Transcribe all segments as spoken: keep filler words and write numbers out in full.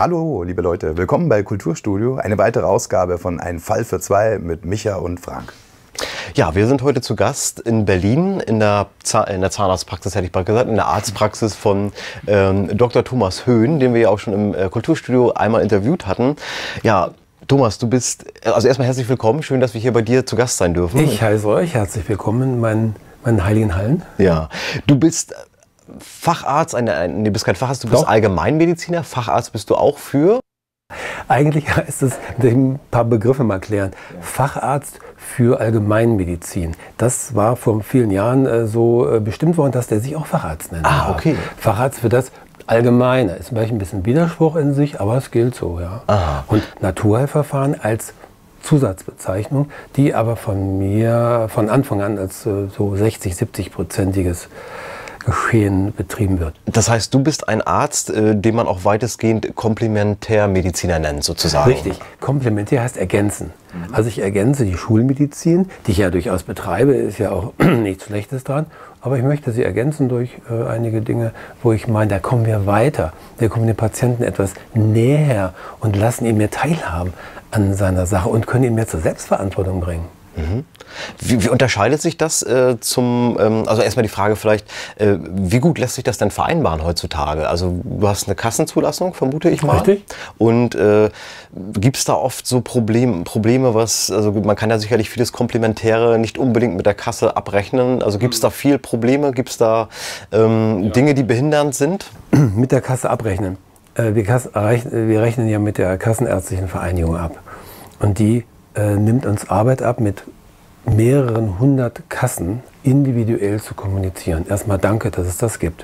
Ja, hallo, liebe Leute, willkommen bei Kulturstudio. Eine weitere Ausgabe von Ein Fall für zwei mit Micha und Frank. Ja, wir sind heute zu Gast in Berlin in der, Zahn in der Zahnarztpraxis, hätte ich bald gesagt, in der Arztpraxis von ähm, Doktor Thomas Höhn, den wir ja auch schon im äh, Kulturstudio einmal interviewt hatten. Ja, Thomas, du bist, also erstmal herzlich willkommen, schön, dass wir hier bei dir zu Gast sein dürfen. Ich heiße euch herzlich willkommen in meinen, meinen heiligen Hallen. Ja, du bist Facharzt, ein, ein, nee, du bist kein Facharzt, du bist Doch. Allgemeinmediziner, Facharzt bist du auch für? Eigentlich heißt es, ein paar Begriffe mal klären. Facharzt für Allgemeinmedizin. Das war vor vielen Jahren äh, so äh, bestimmt worden, dass der sich auch Facharzt nennt. Ah, okay. Facharzt für das Allgemeine. Ist vielleicht ein bisschen Widerspruch in sich, aber es gilt so, ja. Aha. Und Naturheilverfahren als Zusatzbezeichnung, die aber von mir von Anfang an als äh, so sechzig, siebzig-prozentiges Geschehen betrieben wird. Das heißt, du bist ein Arzt, äh, den man auch weitestgehend Komplementärmediziner nennt, sozusagen. Richtig. Komplementär heißt ergänzen. Also ich ergänze die Schulmedizin, die ich ja durchaus betreibe, ist ja auch nichts Schlechtes dran, aber ich möchte sie ergänzen durch äh, einige Dinge, wo ich meine, da kommen wir weiter. Da kommen den Patienten etwas näher und lassen ihn mehr teilhaben an seiner Sache und können ihn mehr zur Selbstverantwortung bringen. Mhm. Wie, wie unterscheidet sich das äh, zum, ähm, also erstmal die Frage vielleicht, äh, wie gut lässt sich das denn vereinbaren heutzutage? Also du hast eine Kassenzulassung, vermute ich mal. Richtig. Und äh, gibt es da oft so Problem, Probleme, was, also man kann ja sicherlich vieles Komplementäre nicht unbedingt mit der Kasse abrechnen. Also gibt es da viel Probleme, gibt es da ähm, ja. Dinge, die behindernd sind? Mit der Kasse abrechnen. Äh, wir, Kasse, wir rechnen ja mit der Kassenärztlichen Vereinigung ab. Und die äh, nimmt uns Arbeit ab, mit mehreren hundert Kassen individuell zu kommunizieren. Erstmal danke, dass es das gibt.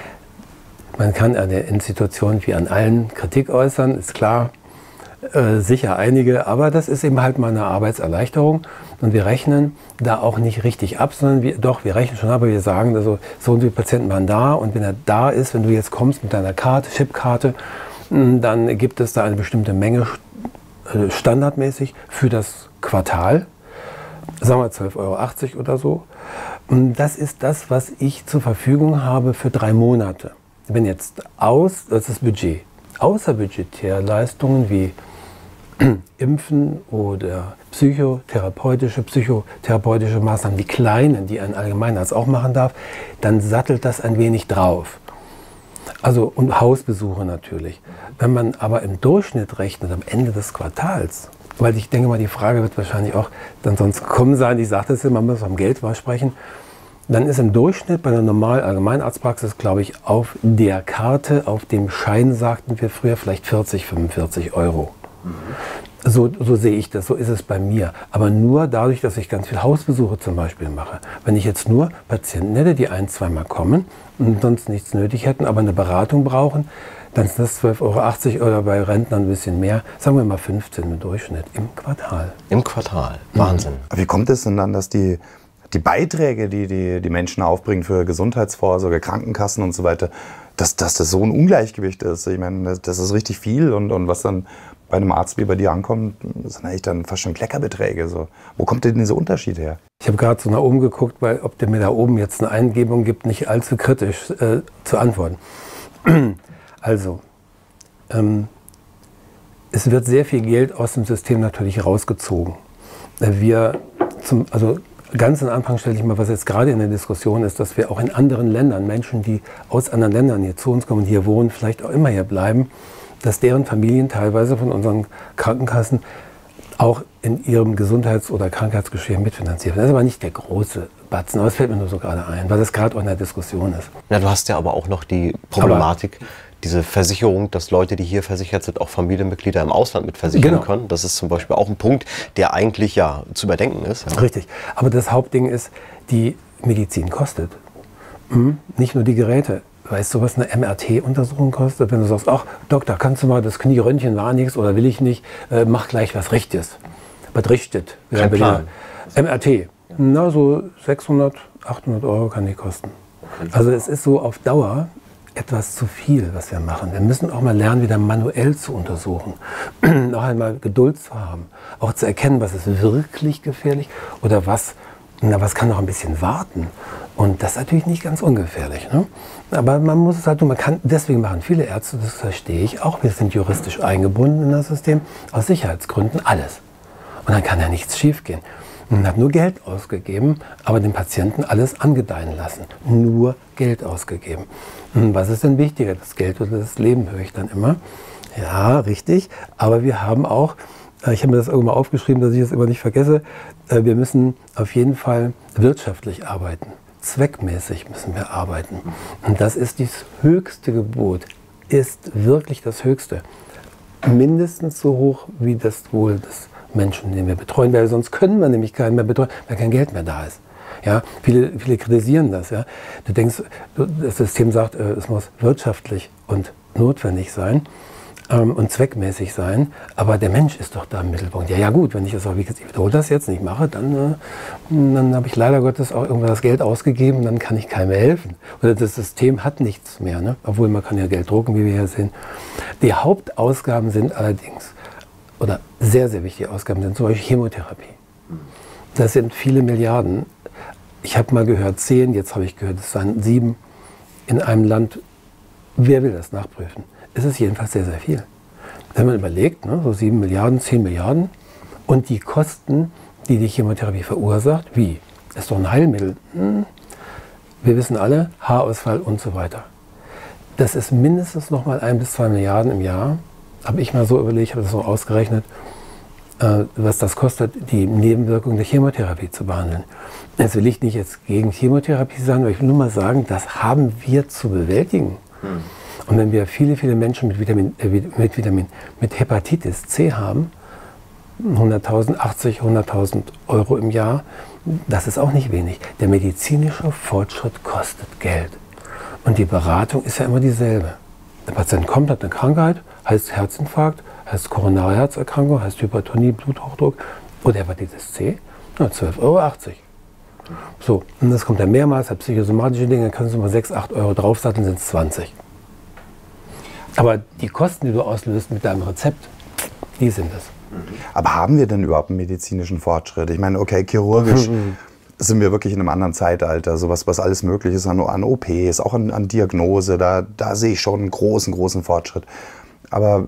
Man kann an der Institution wie an allen Kritik äußern, ist klar, äh, sicher einige, aber das ist eben halt mal eine Arbeitserleichterung. Und wir rechnen da auch nicht richtig ab, sondern wir, doch, wir rechnen schon ab, aber wir sagen, also so und so viele Patienten waren da und wenn er da ist, wenn du jetzt kommst mit deiner Karte, Chipkarte, dann gibt es da eine bestimmte Menge standardmäßig für das Quartal, sagen wir zwölf Euro achtzig oder so. Und das ist das, was ich zur Verfügung habe für drei Monate. Wenn jetzt aus, das ist das Budget, außerbudgetär Leistungen wie Impfen oder psychotherapeutische, psychotherapeutische Maßnahmen, die kleinen, die ein Allgemeinarzt auch machen darf, dann sattelt das ein wenig drauf. Also und Hausbesuche natürlich. Wenn man aber im Durchschnitt rechnet, am Ende des Quartals, weil ich denke mal, die Frage wird wahrscheinlich auch dann sonst kommen sein, ich sagte es ja, man muss vom Geld mal sprechen, dann ist im Durchschnitt bei einer normalen Allgemeinarztpraxis, glaube ich, auf der Karte, auf dem Schein, sagten wir früher, vielleicht vierzig, fünfundvierzig Euro. Mhm. So, so sehe ich das, so ist es bei mir. Aber nur dadurch, dass ich ganz viele Hausbesuche zum Beispiel mache. Wenn ich jetzt nur Patienten hätte, die ein-, zweimal kommen und sonst nichts nötig hätten, aber eine Beratung brauchen, dann sind das zwölf Euro achtzig oder bei Rentnern ein bisschen mehr, sagen wir mal fünfzehn im Durchschnitt im Quartal. Im Quartal, Wahnsinn. Mhm. Aber wie kommt es denn dann, dass die, die Beiträge, die, die die Menschen aufbringen für Gesundheitsvorsorge, Krankenkassen und so weiter, dass, dass das so ein Ungleichgewicht ist? Ich meine, das, das ist richtig viel und, und was dann bei einem Arzt wie bei dir ankommt, das sind eigentlich dann fast schon Kleckerbeträge. So. Wo kommt denn dieser Unterschied her? Ich habe gerade so nach oben geguckt, weil ob der mir da oben jetzt eine Eingebung gibt, nicht allzu kritisch äh, zu antworten. Also, ähm, es wird sehr viel Geld aus dem System natürlich rausgezogen. Wir, zum, also ganz am Anfang stelle ich mal, was jetzt gerade in der Diskussion ist, dass wir auch in anderen Ländern, Menschen, die aus anderen Ländern hier zu uns kommen, hier wohnen, vielleicht auch immer hier bleiben, dass deren Familien teilweise von unseren Krankenkassen auch in ihrem Gesundheits- oder Krankheitsgeschehen mitfinanziert werden. Das ist aber nicht der große Batzen, aber es fällt mir nur so gerade ein, weil das gerade auch in der Diskussion ist. Ja, du hast ja aber auch noch die Problematik, aber diese Versicherung, dass Leute, die hier versichert sind, auch Familienmitglieder im Ausland mitversichern genau. können. Das ist zum Beispiel auch ein Punkt, der eigentlich ja zu überdenken ist. Ja. Richtig. Aber das Hauptding ist, die Medizin kostet. Mhm. Nicht nur die Geräte. Weißt du, was eine M R T-Untersuchung kostet? Wenn du sagst, ach Doktor, kannst du mal, das Knie-Röntgen war nichts oder will ich nicht, äh, mach gleich was Richtiges. Was richtet? Kein Plan. M R T. Na, so sechshundert, achthundert Euro kann die kosten. Also es ist so auf Dauer etwas zu viel, was wir machen. Wir müssen auch mal lernen, wieder manuell zu untersuchen. Noch einmal Geduld zu haben. Auch zu erkennen, was ist wirklich gefährlich oder was Aber es kann noch ein bisschen warten. Und das ist natürlich nicht ganz ungefährlich. Ne? Aber man muss es halt tun. Man kann, deswegen machen viele Ärzte, das verstehe ich auch, wir sind juristisch eingebunden in das System, aus Sicherheitsgründen alles. Und dann kann ja nichts schiefgehen. Man hat nur Geld ausgegeben, aber den Patienten alles angedeihen lassen. Nur Geld ausgegeben. Und was ist denn wichtiger, das Geld oder das Leben, höre ich dann immer. Ja, richtig. Aber wir haben auch, ich habe mir das irgendwann mal aufgeschrieben, dass ich das immer nicht vergesse, wir müssen auf jeden Fall wirtschaftlich arbeiten. Zweckmäßig müssen wir arbeiten. Und das ist das höchste Gebot, ist wirklich das höchste. Mindestens so hoch wie das Wohl des Menschen, den wir betreuen, weil sonst können wir nämlich keinen mehr betreuen, weil kein Geld mehr da ist. Ja, viele, viele kritisieren das. Ja. Du denkst, das System sagt, es muss wirtschaftlich und notwendig sein ähm, und zweckmäßig sein, aber der Mensch ist doch da im Mittelpunkt. Ja, ja gut, wenn ich das auch, ich wiederhole das jetzt nicht mache, dann, äh, dann habe ich leider Gottes auch irgendwann das Geld ausgegeben, dann kann ich keinem mehr helfen. Oder das System hat nichts mehr, ne? Obwohl man kann ja Geld drucken, wie wir hier sehen. Die Hauptausgaben sind allerdings, oder sehr, sehr wichtige Ausgaben sind zum Beispiel Chemotherapie. Das sind viele Milliarden. Ich habe mal gehört zehn, jetzt habe ich gehört, es seien sieben in einem Land. Wer will das nachprüfen? Es ist jedenfalls sehr, sehr viel. Wenn man überlegt, ne, so sieben Milliarden, zehn Milliarden und die Kosten, die die Chemotherapie verursacht, wie? Ist doch ein Heilmittel. Hm. Wir wissen alle, Haarausfall und so weiter. Das ist mindestens noch mal ein bis zwei Milliarden im Jahr. Habe ich mal so überlegt, habe das so ausgerechnet, äh, was das kostet, die Nebenwirkungen der Chemotherapie zu behandeln. Jetzt will ich nicht jetzt gegen Chemotherapie sein, aber ich will nur mal sagen, das haben wir zu bewältigen. Hm. Und wenn wir viele, viele Menschen mit Vitamin, äh, mit Vitamin, mit Hepatitis C haben, hunderttausend, achtzig, hunderttausend Euro im Jahr, das ist auch nicht wenig. Der medizinische Fortschritt kostet Geld. Und die Beratung ist ja immer dieselbe. Der Patient kommt, hat eine Krankheit, heißt Herzinfarkt, heißt Koronarherzerkrankung, heißt Hypertonie, Bluthochdruck oder Hepatitis C, na, zwölf Euro achtzig. So, und das kommt dann mehrmals, hat psychosomatische Dinge, dann können Sie mal sechs, acht Euro draufsatteln, sind es zwanzig. Aber die Kosten, die du auslöst mit deinem Rezept, die sind es. Aber haben wir denn überhaupt einen medizinischen Fortschritt? Ich meine, okay, chirurgisch sind wir wirklich in einem anderen Zeitalter, so was, was alles möglich ist an, an O Ps, auch an, an Diagnose, da, da sehe ich schon einen großen, großen Fortschritt. Aber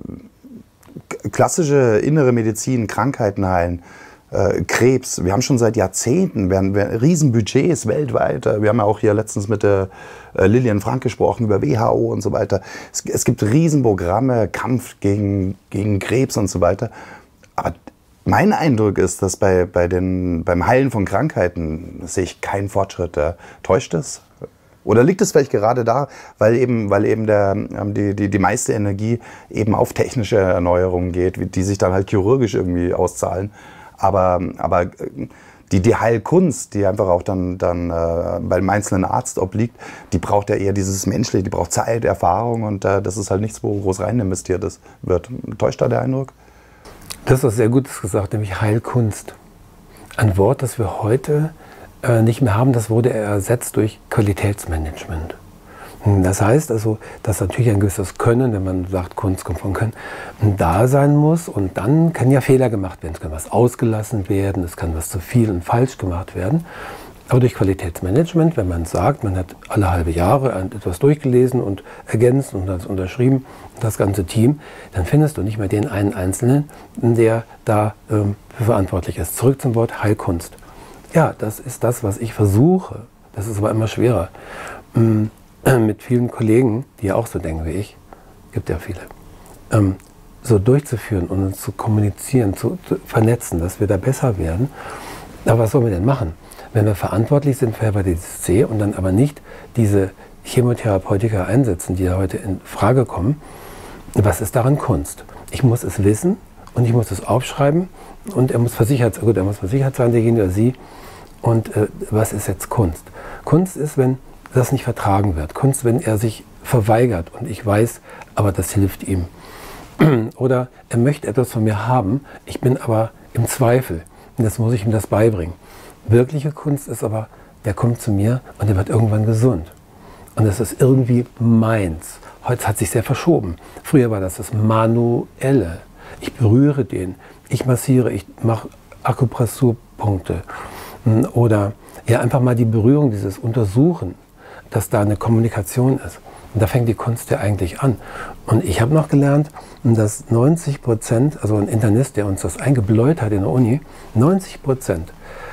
klassische innere Medizin, Krankheiten heilen, äh, Krebs, wir haben schon seit Jahrzehnten wir haben, wir haben Riesenbudgets weltweit. Wir haben ja auch hier letztens mit der äh, Lilian Frank gesprochen über W H O und so weiter. Es, es gibt Riesenprogramme, Kampf gegen, gegen Krebs und so weiter. Aber mein Eindruck ist, dass bei, bei den, beim Heilen von Krankheiten sehe ich keinen Fortschritt. Äh, täuscht es? Oder liegt es vielleicht gerade da, weil eben, weil eben der, die, die, die meiste Energie eben auf technische Erneuerungen geht, die sich dann halt chirurgisch irgendwie auszahlen. Aber, aber die, die Heilkunst, die einfach auch dann, dann äh, beim einzelnen Arzt obliegt, die braucht ja eher dieses Menschliche, die braucht Zeit, Erfahrung und äh, das ist halt nichts, wo groß rein investiert ist, wird. Täuscht da der Eindruck? Das ist was sehr Gutes gesagt, nämlich Heilkunst. Ein Wort, das wir heute äh, nicht mehr haben, das wurde ersetzt durch Qualitätsmanagement. Das heißt also, dass natürlich ein gewisses Können, wenn man sagt, Kunst kommt von Können, da sein muss und dann können ja Fehler gemacht werden. Es kann was ausgelassen werden, es kann was zu viel und falsch gemacht werden. Aber durch Qualitätsmanagement, wenn man sagt, man hat alle halbe Jahre etwas durchgelesen und ergänzt und das unterschrieben, das ganze Team, dann findest du nicht mehr den einen Einzelnen, der da ähm, für verantwortlich ist. Zurück zum Wort Heilkunst. Ja, das ist das, was ich versuche. Das ist aber immer schwerer. Ähm, mit vielen Kollegen, die ja auch so denken wie ich, gibt ja viele, ähm, so durchzuführen und uns zu kommunizieren, zu, zu vernetzen, dass wir da besser werden. Aber was sollen wir denn machen? Wenn wir verantwortlich sind für Hepatitis C und dann aber nicht diese Chemotherapeutika einsetzen, die ja heute in Frage kommen, was ist daran Kunst? Ich muss es wissen und ich muss es aufschreiben und er muss versichert, gut, er muss versichert sein, derjenige oder sie. Und äh, was ist jetzt Kunst? Kunst ist, wenn das nicht vertragen wird. Kunst, wenn er sich verweigert und ich weiß, aber das hilft ihm. Oder er möchte etwas von mir haben, ich bin aber im Zweifel und jetzt muss ich ihm das beibringen. Wirkliche Kunst ist aber, der kommt zu mir und der wird irgendwann gesund. Und das ist irgendwie meins. Heute hat sich sehr verschoben. Früher war das das Manuelle. Ich berühre den, ich massiere, ich mache Akupressurpunkte. Oder ja, einfach mal die Berührung, dieses Untersuchen, dass da eine Kommunikation ist. Und da fängt die Kunst ja eigentlich an. Und ich habe noch gelernt, dass neunzig Prozent, also ein Internist, der uns das eingebläut hat in der Uni, neunzig Prozent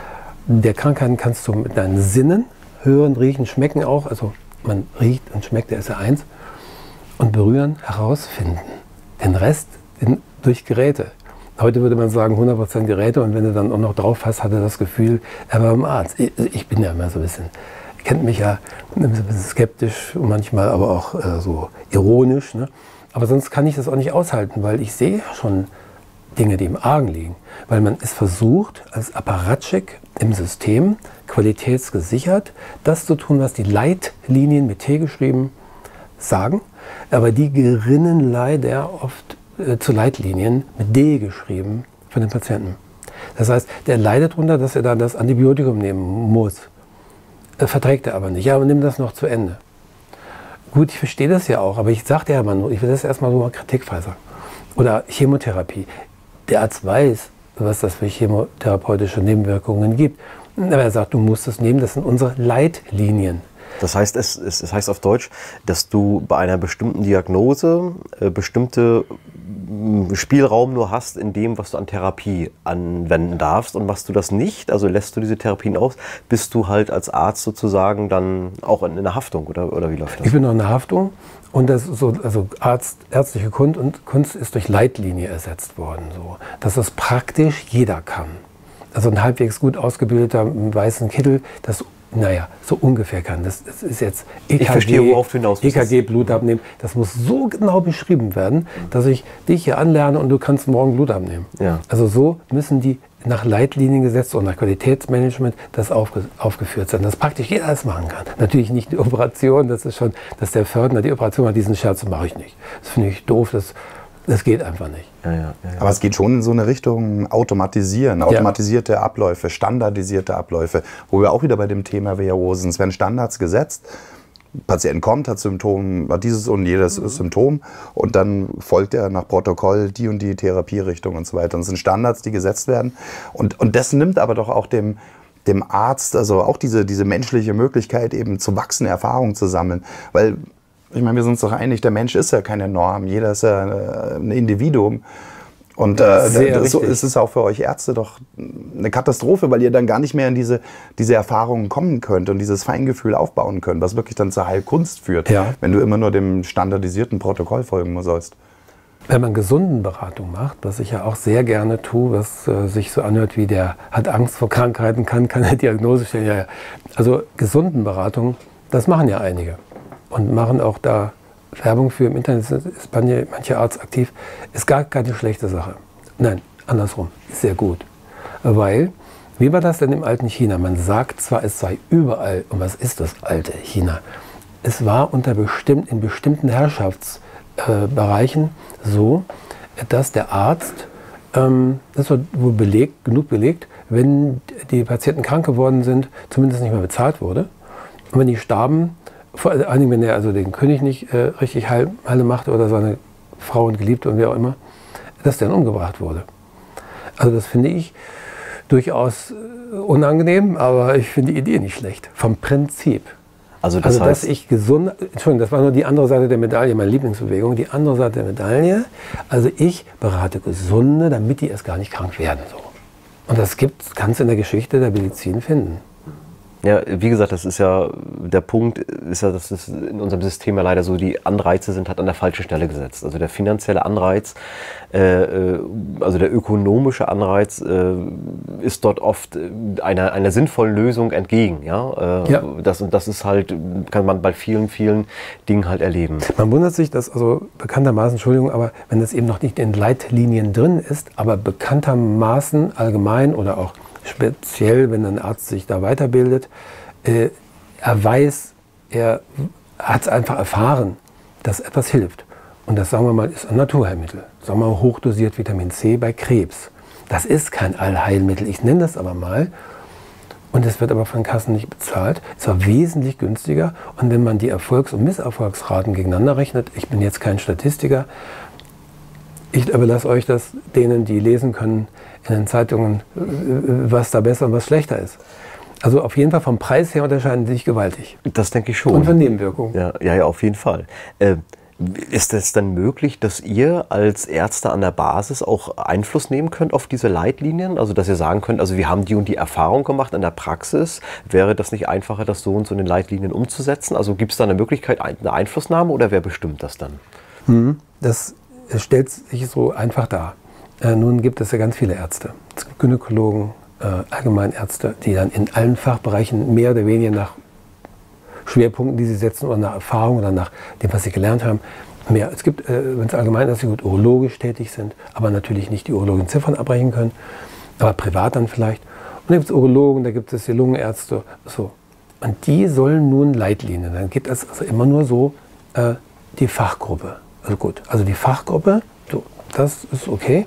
der Krankheiten kannst du mit deinen Sinnen hören, riechen, schmecken auch, also man riecht und schmeckt, der ist ja eins, und berühren, herausfinden. Den Rest in, durch Geräte. Heute würde man sagen hundert Prozent Geräte, und wenn du dann auch noch drauf hast, hat er das Gefühl, er war beim Arzt. Ich, ich bin ja immer so ein bisschen, kennt mich ja ein bisschen skeptisch, manchmal aber auch äh, so ironisch. Ne? Aber sonst kann ich das auch nicht aushalten, weil ich sehe schon Dinge, die im Argen liegen. Weil man ist versucht, als Apparatschik im System, qualitätsgesichert, das zu tun, was die Leitlinien mit T geschrieben sagen, aber die gerinnen leider oft äh, zu Leitlinien mit D geschrieben für den Patienten. Das heißt, der leidet darunter, dass er dann das Antibiotikum nehmen muss. Äh, verträgt er aber nicht. Ja, aber nimm das noch zu Ende. Gut, ich verstehe das ja auch, aber ich sagte ja immer nur, ich will das erstmal so mal kritikfrei sagen. Oder Chemotherapie. Der Arzt weiß, was das für chemotherapeutische Nebenwirkungen gibt. Aber er sagt, du musst es nehmen, das sind unsere Leitlinien. Das heißt, es, es, es heißt auf Deutsch, dass du bei einer bestimmten Diagnose äh, bestimmte äh, Spielraum nur hast in dem, was du an Therapie anwenden darfst, und machst du das nicht, also lässt du diese Therapien aus, bist du halt als Arzt sozusagen dann auch in, in der Haftung, oder, oder wie läuft das? Ich bin noch in der Haftung, und das so, also Arzt, ärztliche Kunst, und Kunst ist durch Leitlinie ersetzt worden, so, dass das praktisch jeder kann. Also ein halbwegs gut ausgebildeter im weißen Kittel, das naja, so ungefähr kann. Das, das ist jetzt E K G, ich verstehe, worauf du hinaus bist. E K G, Blut abnehmen. Das muss so genau beschrieben werden, dass ich dich hier anlerne und du kannst morgen Blut abnehmen. Ja. Also so müssen die nach Leitlinien gesetzt und nach Qualitätsmanagement das aufge, aufgeführt sein, dass praktisch jeder das machen kann. Natürlich nicht die Operation, das ist schon, dass der Fördner die Operation hat, diesen Scherz mache ich nicht. Das finde ich doof, das, das geht einfach nicht. Ja, ja, ja, ja. Aber es geht schon in so eine Richtung Automatisieren, automatisierte ja. Abläufe, standardisierte Abläufe, wo wir auch wieder bei dem Thema W H O sind. Es werden Standards gesetzt. Patient kommt, hat Symptom, hat dieses und jedes mhm. Symptom, und dann folgt er nach Protokoll die und die Therapierichtung und so weiter. Und es sind Standards, die gesetzt werden. Und, und das nimmt aber doch auch dem, dem Arzt, also auch diese, diese menschliche Möglichkeit, eben zu wachsen, Erfahrung zu sammeln. Weil, ich meine, wir sind uns doch einig, der Mensch ist ja keine Norm, jeder ist ja ein Individuum. Und äh, das, so ist es auch für euch Ärzte doch eine Katastrophe, weil ihr dann gar nicht mehr in diese, diese Erfahrungen kommen könnt und dieses Feingefühl aufbauen könnt, was wirklich dann zur Heilkunst führt, ja. wenn du immer nur dem standardisierten Protokoll folgen sollst. Wenn man Gesundenberatung macht, was ich ja auch sehr gerne tue, was äh, sich so anhört wie der hat Angst vor Krankheiten, kann keine Diagnose stellen. Ja, ja. Also Gesundenberatung, das machen ja einige und machen auch da Werbung für. Im Internet ist manche, manche Arzt aktiv, ist gar keine schlechte Sache. Nein, andersrum, ist sehr gut. Weil, wie war das denn im alten China? Man sagt zwar, es sei überall, und was ist das alte China? Es war unter bestimmt, in bestimmten Herrschaftsbereichen äh, so, dass der Arzt, ähm, das wird wohl belegt, genug belegt, wenn die Patienten krank geworden sind, zumindest nicht mehr bezahlt wurde. Und wenn die starben, vor allen Dingen, wenn er also den König nicht äh, richtig heil, heile machte oder seine Frau und Geliebte und wer auch immer, dass der dann umgebracht wurde. Also das finde ich durchaus äh, unangenehm, aber ich finde die Idee nicht schlecht, vom Prinzip. Also, das also heißt, dass ich gesund, Entschuldigung, das war nur die andere Seite der Medaille, meine Lieblingsbewegung, die andere Seite der Medaille. Also ich berate Gesunde, damit die erst gar nicht krank werden. So. Und das gibt's, kannst du in der Geschichte der Medizin finden. Ja, wie gesagt, das ist ja, der Punkt ist ja, dass es in unserem System ja leider so, die Anreize sind halt an der falschen Stelle gesetzt. Also der finanzielle Anreiz, äh, also der ökonomische Anreiz äh, ist dort oft einer, einer sinnvollen Lösung entgegen. Ja? Äh, ja. Das, und das ist halt, kann man bei vielen, vielen Dingen halt erleben. Man wundert sich, dass also bekanntermaßen, Entschuldigung, aber wenn das eben noch nicht in Leitlinien drin ist, aber bekanntermaßen allgemein oder auch speziell, wenn ein Arzt sich da weiterbildet, äh, er weiß, er hat es einfach erfahren, dass etwas hilft. Und das, sagen wir mal, ist ein Naturheilmittel. Sagen wir mal, hochdosiert Vitamin C bei Krebs. Das ist kein Allheilmittel, ich nenne das aber mal. Und es wird aber von Kassen nicht bezahlt. Ist aber wesentlich günstiger. Und wenn man die Erfolgs- und Misserfolgsraten gegeneinander rechnet, ich bin jetzt kein Statistiker, Ich überlasse euch das, denen, die lesen können in den Zeitungen, was da besser und was schlechter ist. Also auf jeden Fall vom Preis her unterscheiden sie sich gewaltig. Das denke ich schon. Und von Nebenwirkungen. Ja, ja, ja, auf jeden Fall. Äh, ist es dann möglich, dass ihr als Ärzte an der Basis auch Einfluss nehmen könnt auf diese Leitlinien? Also dass ihr sagen könnt, also wir haben die und die Erfahrung gemacht in der Praxis. Wäre das nicht einfacher, das so und so in den Leitlinien umzusetzen? Also gibt es da eine Möglichkeit, eine Einflussnahme oder wer bestimmt das dann? Hm, das stellt sich so einfach dar. Äh, nun gibt es ja ganz viele Ärzte. Es gibt Gynäkologen, äh, Allgemeinärzte, die dann in allen Fachbereichen mehr oder weniger nach Schwerpunkten, die sie setzen, oder nach Erfahrung oder nach dem, was sie gelernt haben, mehr. Es gibt, äh, wenn es Allgemeinärzte gut urologisch tätig sind, aber natürlich nicht die urologischen Ziffern abbrechen können, aber privat dann vielleicht. Und dann gibt es Urologen, da gibt es die Lungenärzte, so. Und die sollen nun Leitlinien. Dann gibt es also immer nur so äh, die Fachgruppe. Also gut, also die Fachgruppe, so, das ist okay,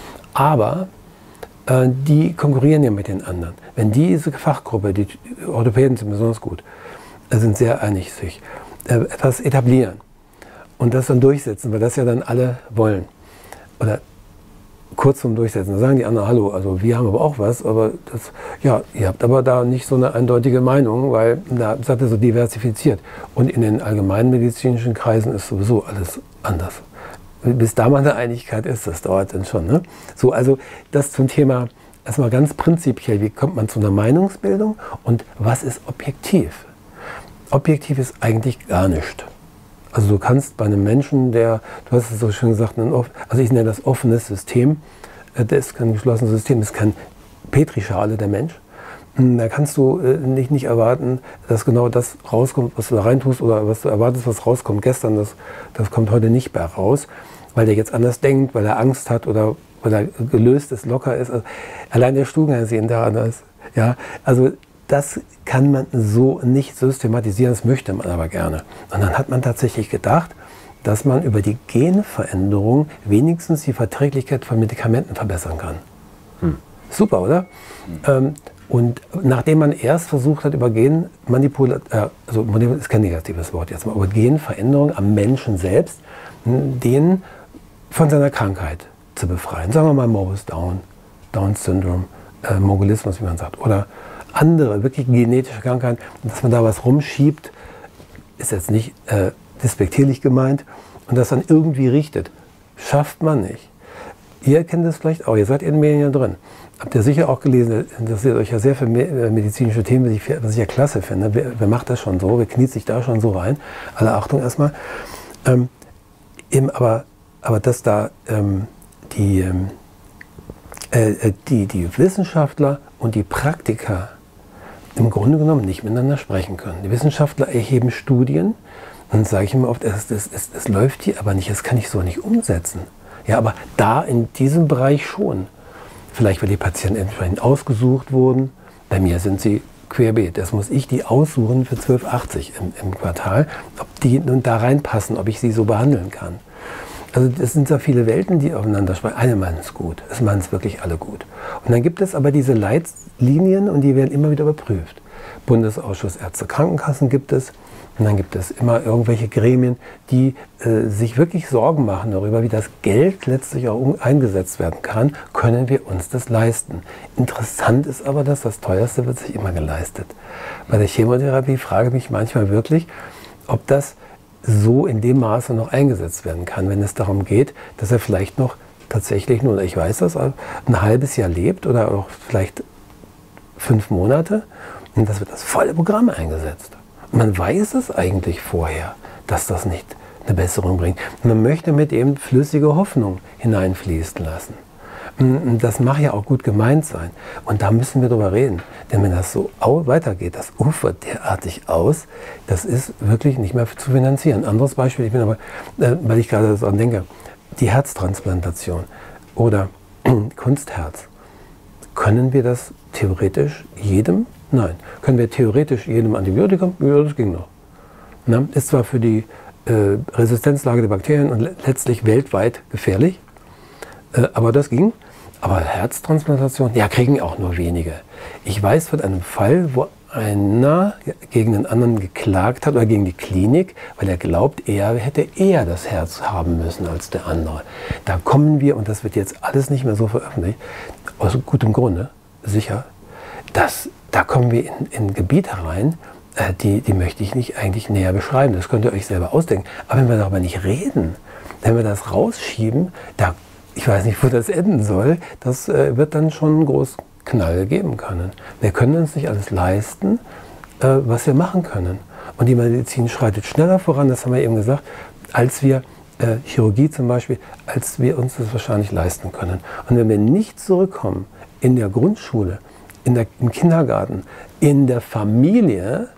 aber äh, die konkurrieren ja mit den anderen. Wenn diese Fachgruppe, die Orthopäden sind besonders gut, äh, sind sehr einig sich, äh, etwas etablieren und das dann durchsetzen, weil das ja dann alle wollen, oder kurz zum Durchsetzen, da sagen die anderen, hallo, also wir haben aber auch was, aber das, ja, ihr habt aber da nicht so eine eindeutige Meinung, weil da seid ihr so diversifiziert. Und in den allgemeinmedizinischen Kreisen ist sowieso alles anders. Bis da mal eine Einigkeit ist, das dauert dann schon. Ne? So, also das zum Thema, erstmal ganz prinzipiell, wie kommt man zu einer Meinungsbildung und was ist objektiv? Objektiv ist eigentlich gar nichts. Also du kannst bei einem Menschen, der, du hast es so schön gesagt, ein, also ich nenne das offenes System, das ist kein geschlossenes System, das ist kein Petrischale der Mensch. Da kannst du nicht, nicht erwarten, dass genau das rauskommt, was du da reintust oder was du erwartest, was rauskommt gestern, das, das kommt heute nicht mehr raus, weil der jetzt anders denkt, weil er Angst hat oder weil er gelöst ist, locker ist. Also allein der Stuhlgang sehen da anders. Ja, also das kann man so nicht systematisieren, das möchte man aber gerne. Und dann hat man tatsächlich gedacht, dass man über die Genveränderung wenigstens die Verträglichkeit von Medikamenten verbessern kann. Hm. Super, oder? Hm. Ähm, und nachdem man erst versucht hat, über Genmanipulation, äh, also das ist kein negatives Wort jetzt mal, über Genveränderung am Menschen selbst, den von seiner Krankheit zu befreien. Sagen wir mal Morbus Down, Down-Syndrom, äh, Mongolismus, wie man sagt, oder andere wirklich genetische Krankheiten, dass man da was rumschiebt, ist jetzt nicht äh, despektierlich gemeint, und das dann irgendwie richtet. Schafft man nicht. Ihr kennt das vielleicht auch, ihr seid in den Medien ja drin. Habt ihr sicher auch gelesen, interessiert euch ja sehr für medizinische Themen, was ich, was ich ja klasse finde. Wer, wer macht das schon so? Wer kniet sich da schon so rein? Alle Achtung erstmal. Ähm, eben aber, aber dass da ähm, die, ähm, äh, die, die Wissenschaftler und die Praktiker im Grunde genommen nicht miteinander sprechen können. Die Wissenschaftler erheben Studien, dann sage ich immer oft, es, es, es, es läuft hier aber nicht, das kann ich so nicht umsetzen. Ja, aber da in diesem Bereich schon. Vielleicht, weil die Patienten entsprechend ausgesucht wurden. Bei mir sind sie querbeet. Das muss ich die aussuchen für zwölf achtzig im, im Quartal, ob die nun da reinpassen, ob ich sie so behandeln kann. Also es sind so viele Welten, die aufeinander sprechen. Eine meinen es gut, es meinen es wirklich alle gut. Und dann gibt es aber diese Leitlinien und die werden immer wieder überprüft. Bundesausschuss Ärzte Krankenkassen gibt es. Und dann gibt es immer irgendwelche Gremien, die äh, sich wirklich Sorgen machen darüber, wie das Geld letztlich auch eingesetzt werden kann. Können wir uns das leisten? Interessant ist aber, dass das Teuerste wird sich immer geleistet. Bei der Chemotherapie frage ich mich manchmal wirklich, ob das so in dem Maße noch eingesetzt werden kann, wenn es darum geht, dass er vielleicht noch tatsächlich nur, ich weiß das, ein halbes Jahr lebt oder auch vielleicht fünf Monate und das wird das volle Programm eingesetzt. Und man weiß es eigentlich vorher, dass das nicht eine Besserung bringt. Man möchte mit eben flüssige Hoffnung hineinfließen lassen. Und das mag ja auch gut gemeint sein. Und da müssen wir drüber reden. Denn wenn das so weitergeht, das ufert derartig aus, das ist wirklich nicht mehr zu finanzieren. Anderes Beispiel, ich bin aber, äh, weil ich gerade daran denke, die Herztransplantation oder Kunstherz. Können wir das theoretisch jedem? Nein. Können wir theoretisch jedem Antibiotikum? Ja, das ging noch. Na, ist zwar für die äh, Resistenzlage der Bakterien und le letztlich weltweit gefährlich, äh, aber das ging. Aber Herztransplantation, ja, kriegen auch nur wenige. Ich weiß von einem Fall, wo einer gegen den anderen geklagt hat oder gegen die Klinik, weil er glaubt, er hätte eher das Herz haben müssen als der andere. Da kommen wir, und das wird jetzt alles nicht mehr so veröffentlicht, aus gutem Grunde, sicher, dass, da kommen wir in, in Gebiete rein, äh, die, die möchte ich nicht eigentlich näher beschreiben. Das könnt ihr euch selber ausdenken. Aber wenn wir darüber nicht reden, wenn wir das rausschieben, da, ich weiß nicht, wo das enden soll, das äh, wird dann schon einen großen Knall geben können. Wir können uns nicht alles leisten, äh, was wir machen können. Und die Medizin schreitet schneller voran, das haben wir eben gesagt, als wir, äh, Chirurgie zum Beispiel, als wir uns das wahrscheinlich leisten können. Und wenn wir nicht zurückkommen in der Grundschule, in der, im Kindergarten, in der Familie,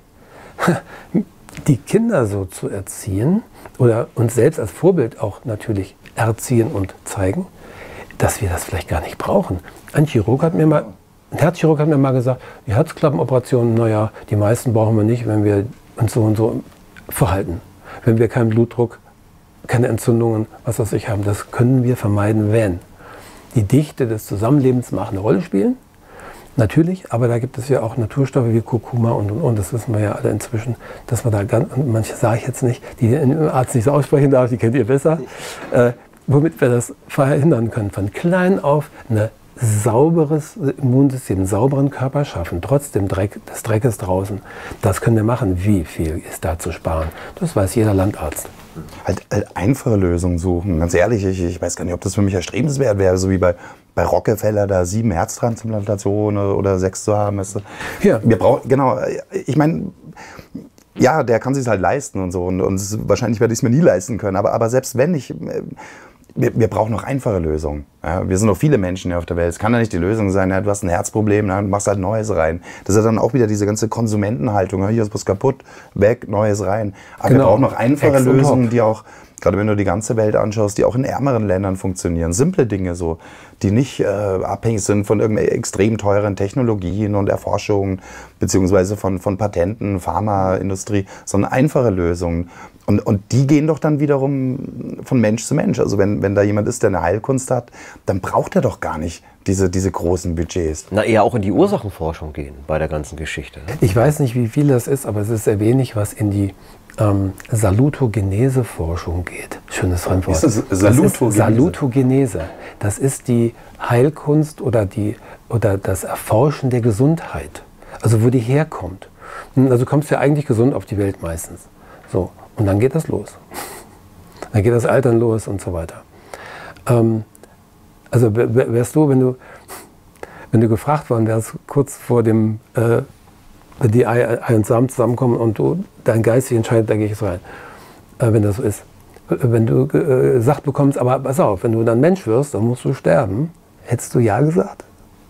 die Kinder so zu erziehen oder uns selbst als Vorbild auch natürlich erziehen und zeigen, dass wir das vielleicht gar nicht brauchen. Ein Chirurg hat mir mal, ein Herzchirurg hat mir mal gesagt, die Herzklappenoperationen, naja, die meisten brauchen wir nicht, wenn wir uns so und so verhalten. Wenn wir keinen Blutdruck, keine Entzündungen, was weiß ich haben, das können wir vermeiden, wenn die Dichte des Zusammenlebens mag eine Rolle spielen. Natürlich, aber da gibt es ja auch Naturstoffe wie Kurkuma und, und, und, das wissen wir ja alle inzwischen, dass man da ganz, und manche sage ich jetzt nicht, die der Arzt nicht so aussprechen darf, die kennt ihr besser, äh, womit wir das verhindern können. Von klein auf ein sauberes Immunsystem, einen sauberen Körper schaffen, trotz dem Dreck, des Dreckes draußen. Das können wir machen. Wie viel ist da zu sparen? Das weiß jeder Landarzt. Halt, halt einfache Lösungen suchen. Ganz ehrlich, ich, ich weiß gar nicht, ob das für mich erstrebenswert wäre, so wie bei, bei Rockefeller da sieben Herztransplantationen oder, oder sechs zu haben. Ja. Wir brauchen, genau, ich meine, ja, der kann sich halt leisten und so. Und, und wahrscheinlich werde ich es mir nie leisten können. Aber, aber selbst wenn ich, wir, wir brauchen noch einfache Lösungen. Ja, wir sind noch viele Menschen hier auf der Welt. Es kann ja nicht die Lösung sein, ja, du hast ein Herzproblem, na, du machst halt Neues rein. Das ist ja dann auch wieder diese ganze Konsumentenhaltung. Hier ist was kaputt, weg, Neues rein. Aber genau. Wir brauchen noch einfache Ex Lösungen, die auch, gerade wenn du die ganze Welt anschaust, die auch in ärmeren Ländern funktionieren. Simple Dinge so, die nicht äh, abhängig sind von irgendwelchen extrem teuren Technologien und Erforschungen, beziehungsweise von, von Patenten, Pharmaindustrie, sondern einfache Lösungen. Und, und die gehen doch dann wiederum von Mensch zu Mensch. Also wenn, wenn da jemand ist, der eine Heilkunst hat, dann braucht er doch gar nicht diese, diese großen Budgets. Na, eher auch in die Ursachenforschung gehen bei der ganzen Geschichte. Ne? Ich weiß nicht, wie viel das ist, aber es ist sehr wenig, was in die ähm, Salutogenese-Forschung geht. Schönes Fremdwort. Ist das Salutogenese? Salutogenese. Das ist die Heilkunst oder, die, oder das Erforschen der Gesundheit. Also wo die herkommt. Also kommst du ja eigentlich gesund auf die Welt meistens. So. Und dann geht das los. Dann geht das Altern los und so weiter. Ähm, also wärst du, wenn du, wenn du gefragt worden wärst, kurz vor dem, äh, wenn die Ei, Ei und Samen zusammenkommen und du dein Geist sich entscheidet, da gehe ich so rein, äh, wenn das so ist. Wenn du äh, gesagt bekommst, aber pass auf, wenn du dann Mensch wirst, dann musst du sterben, hättest du ja gesagt?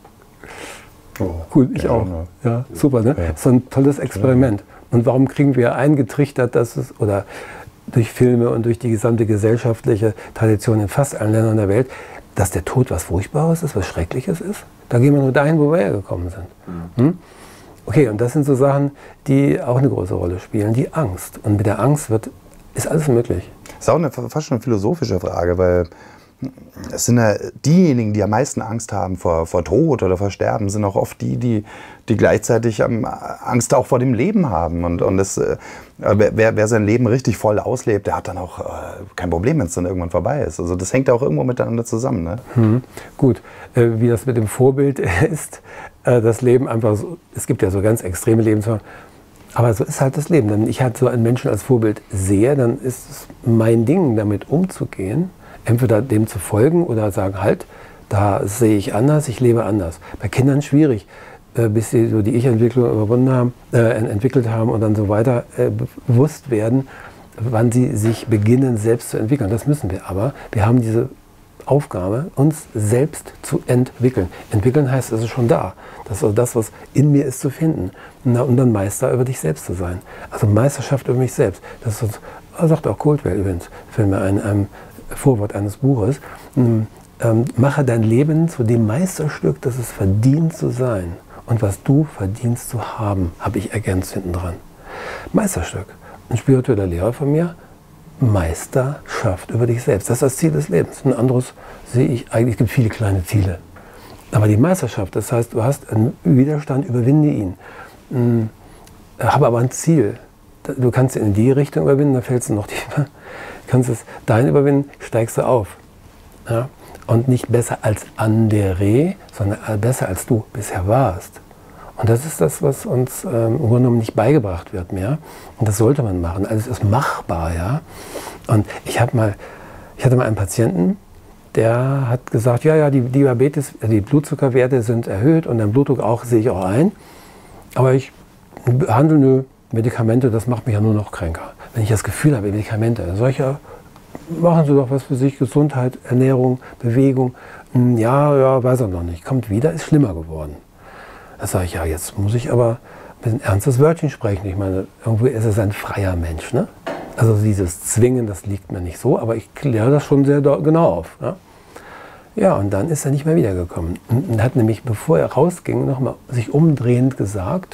Oh, cool, ich ja, auch. Ja. Ja, super, ne? Ja. So ein tolles Experiment. Ja. Und warum kriegen wir eingetrichtert, dass es, oder durch Filme und durch die gesamte gesellschaftliche Tradition in fast allen Ländern der Welt, dass der Tod was Furchtbares ist, was Schreckliches ist? Da gehen wir nur dahin, wo wir hergekommen sind. Mhm. Hm? Okay, und das sind so Sachen, die auch eine große Rolle spielen, die Angst. Und mit der Angst wird, ist alles möglich. Das ist auch eine, fast schon eine philosophische Frage, weil es sind ja diejenigen, die am meisten Angst haben vor, vor Tod oder vor Sterben, sind auch oft die, die, die gleichzeitig ähm, Angst auch vor dem Leben haben. Und, und das, äh, wer, wer sein Leben richtig voll auslebt, der hat dann auch äh, kein Problem, wenn es dann irgendwann vorbei ist. Also das hängt ja auch irgendwo miteinander zusammen. Ne? Mhm. Gut, äh, wie das mit dem Vorbild ist, äh, das Leben einfach so, es gibt ja so ganz extreme Lebensformen, aber so ist halt das Leben. Wenn ich halt so einen Menschen als Vorbild sehe, dann ist es mein Ding, damit umzugehen. Entweder dem zu folgen oder sagen, halt, da sehe ich anders, ich lebe anders. Bei Kindern schwierig, äh, bis sie so die Ich-Entwicklung überwunden haben, äh, entwickelt haben und dann so weiter äh, bewusst werden, wann sie sich beginnen, selbst zu entwickeln. Das müssen wir aber. Wir haben diese Aufgabe, uns selbst zu entwickeln. Entwickeln heißt, es ist schon da. Das ist also das, was in mir ist, zu finden. Na, und dann Meister über dich selbst zu sein. Also Meisterschaft über mich selbst. Das ist, sagt auch Coldwell übrigens, fällt mir ein, ein Vorwort eines Buches, ähm, mache dein Leben zu dem Meisterstück, das es verdient zu sein. Und was du verdienst zu haben, habe ich ergänzt hinten dran. Meisterstück. Ein spiritueller Lehrer von mir, Meisterschaft über dich selbst. Das ist das Ziel des Lebens. Ein anderes sehe ich eigentlich, es gibt viele kleine Ziele. Aber die Meisterschaft, das heißt, du hast einen Widerstand, überwinde ihn. habe aber ein Ziel. Du kannst in die Richtung überwinden, dann fällst du noch tiefer. Du kannst es dahin überwinden, steigst du auf. Ja? Und nicht besser als andere, sondern besser als du bisher warst. Und das ist das, was uns ähm, im Grunde genommen nicht beigebracht wird mehr. Und das sollte man machen. Also es ist machbar, ja. Und ich habe mal, ich hatte mal einen Patienten, der hat gesagt, ja, ja, die Diabetes, die Blutzuckerwerte sind erhöht und den Blutdruck auch, sehe ich auch ein. Aber ich behandle nur Medikamente, das macht mich ja nur noch kränker. Wenn ich das Gefühl habe, Medikamente, solche, machen Sie doch was für sich, Gesundheit, Ernährung, Bewegung. Ja, ja, weiß er noch nicht. Kommt wieder, ist schlimmer geworden. Da sage ich, ja, jetzt muss ich aber ein bisschen ernstes Wörtchen sprechen. Ich meine, irgendwo ist es ein freier Mensch, ne? Also dieses Zwingen, das liegt mir nicht so, aber ich kläre das schon sehr genau auf. Ja, ja, und dann ist er nicht mehr wiedergekommen. Und hat nämlich, bevor er rausging, nochmal sich umdrehend gesagt,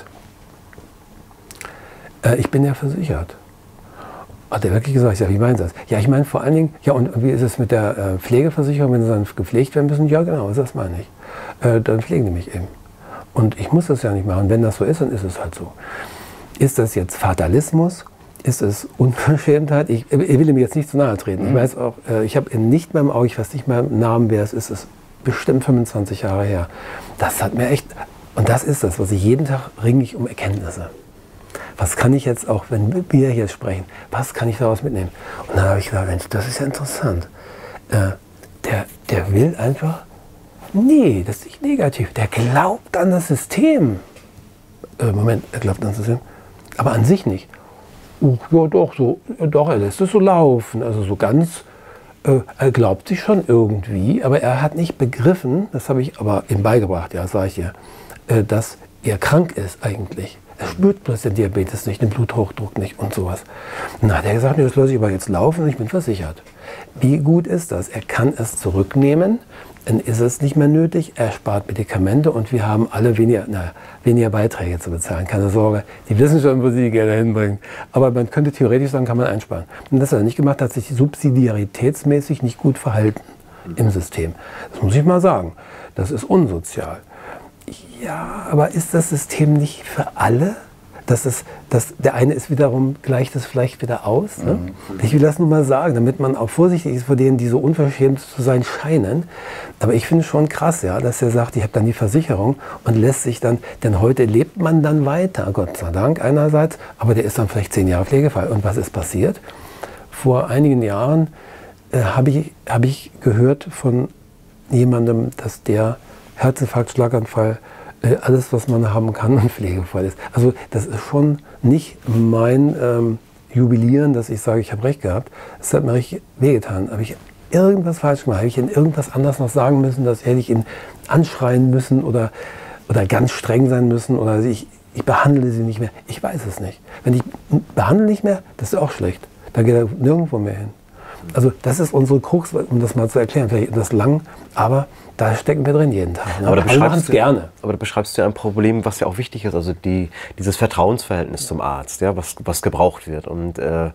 äh, ich bin ja versichert. Hat er wirklich gesagt? Ich sage, wie meinen Sie das? Ja, ich meine vor allen Dingen, ja, und wie ist es mit der äh, Pflegeversicherung, wenn Sie dann gepflegt werden müssen? Ja, genau, das meine ich. Äh, dann pflegen die mich eben. Und ich muss das ja nicht machen. Wenn das so ist, dann ist es halt so. Ist das jetzt Fatalismus? Ist es Unverschämtheit? Ich, ich will ihm jetzt nicht zu nahe treten. Mhm. Ich weiß auch, ich habe nicht mehr im Auge, ich weiß nicht mehr im Namen, wer es ist. Es ist bestimmt fünfundzwanzig Jahre her. Das hat mir echt, und das ist das, was ich jeden Tag ringe ich um Erkenntnisse. Was kann ich jetzt auch, wenn wir hier sprechen, was kann ich daraus mitnehmen? Und dann habe ich gedacht, Mensch, das ist ja interessant. Äh, der, der will einfach, nee, das ist nicht negativ. Der glaubt an das System. Äh, Moment, er glaubt an das System, aber an sich nicht. Ja, doch, so, doch, er lässt es so laufen. Also so ganz, äh, er glaubt sich schon irgendwie, aber er hat nicht begriffen, das habe ich aber ihm beigebracht, ja, sage ich dir, äh, dass er krank ist eigentlich. Er spürt bloß den Diabetes nicht, den Bluthochdruck nicht und sowas. Und dann hat er gesagt, nee, das lasse ich aber jetzt laufen und ich bin versichert. Wie gut ist das? Er kann es zurücknehmen, dann ist es nicht mehr nötig, er spart Medikamente und wir haben alle weniger, na, weniger Beiträge zu bezahlen. Keine Sorge, die wissen schon, wo sie die Gelder hinbringen. Aber man könnte theoretisch sagen, kann man einsparen. Und das hat er nicht gemacht, hat sich subsidiaritätsmäßig nicht gut verhalten im System. Das muss ich mal sagen. Das ist unsozial. Ja, aber ist das System nicht für alle? Das ist, das, der eine ist wiederum, gleicht es vielleicht wieder aus. Ne? Mhm. Ich will das nur mal sagen, damit man auch vorsichtig ist vor denen, die so unverschämt zu sein scheinen. Aber ich finde es schon krass, ja, dass er sagt, ich habe dann die Versicherung und lässt sich dann, denn heute lebt man dann weiter, Gott sei Dank einerseits, aber der ist dann vielleicht zehn Jahre Pflegefall. Und was ist passiert? Vor einigen Jahren äh, habe ich, hab ich gehört von jemandem, dass der Herzinfarkt, Schlaganfall, alles, was man haben kann, und Pflegefall ist. Also das ist schon nicht mein ähm, Jubilieren, dass ich sage, ich habe recht gehabt. Es hat mir richtig wehgetan. Habe ich irgendwas falsch gemacht? Habe ich Ihnen irgendwas anderes noch sagen müssen? Das hätte ich ihn anschreien müssen oder, oder ganz streng sein müssen? Oder ich, ich behandle sie nicht mehr. Ich weiß es nicht. Wenn ich behandle nicht mehr, das ist auch schlecht. Da geht er nirgendwo mehr hin. Also das ist unsere Krux, um das mal zu erklären. Vielleicht etwas lang, aber da stecken wir drin jeden Tag. Ne? Aber, da machen es gerne. aber da beschreibst du ja ein Problem, was ja auch wichtig ist, also die, dieses Vertrauensverhältnis zum Arzt, ja, was, was gebraucht wird. Und äh,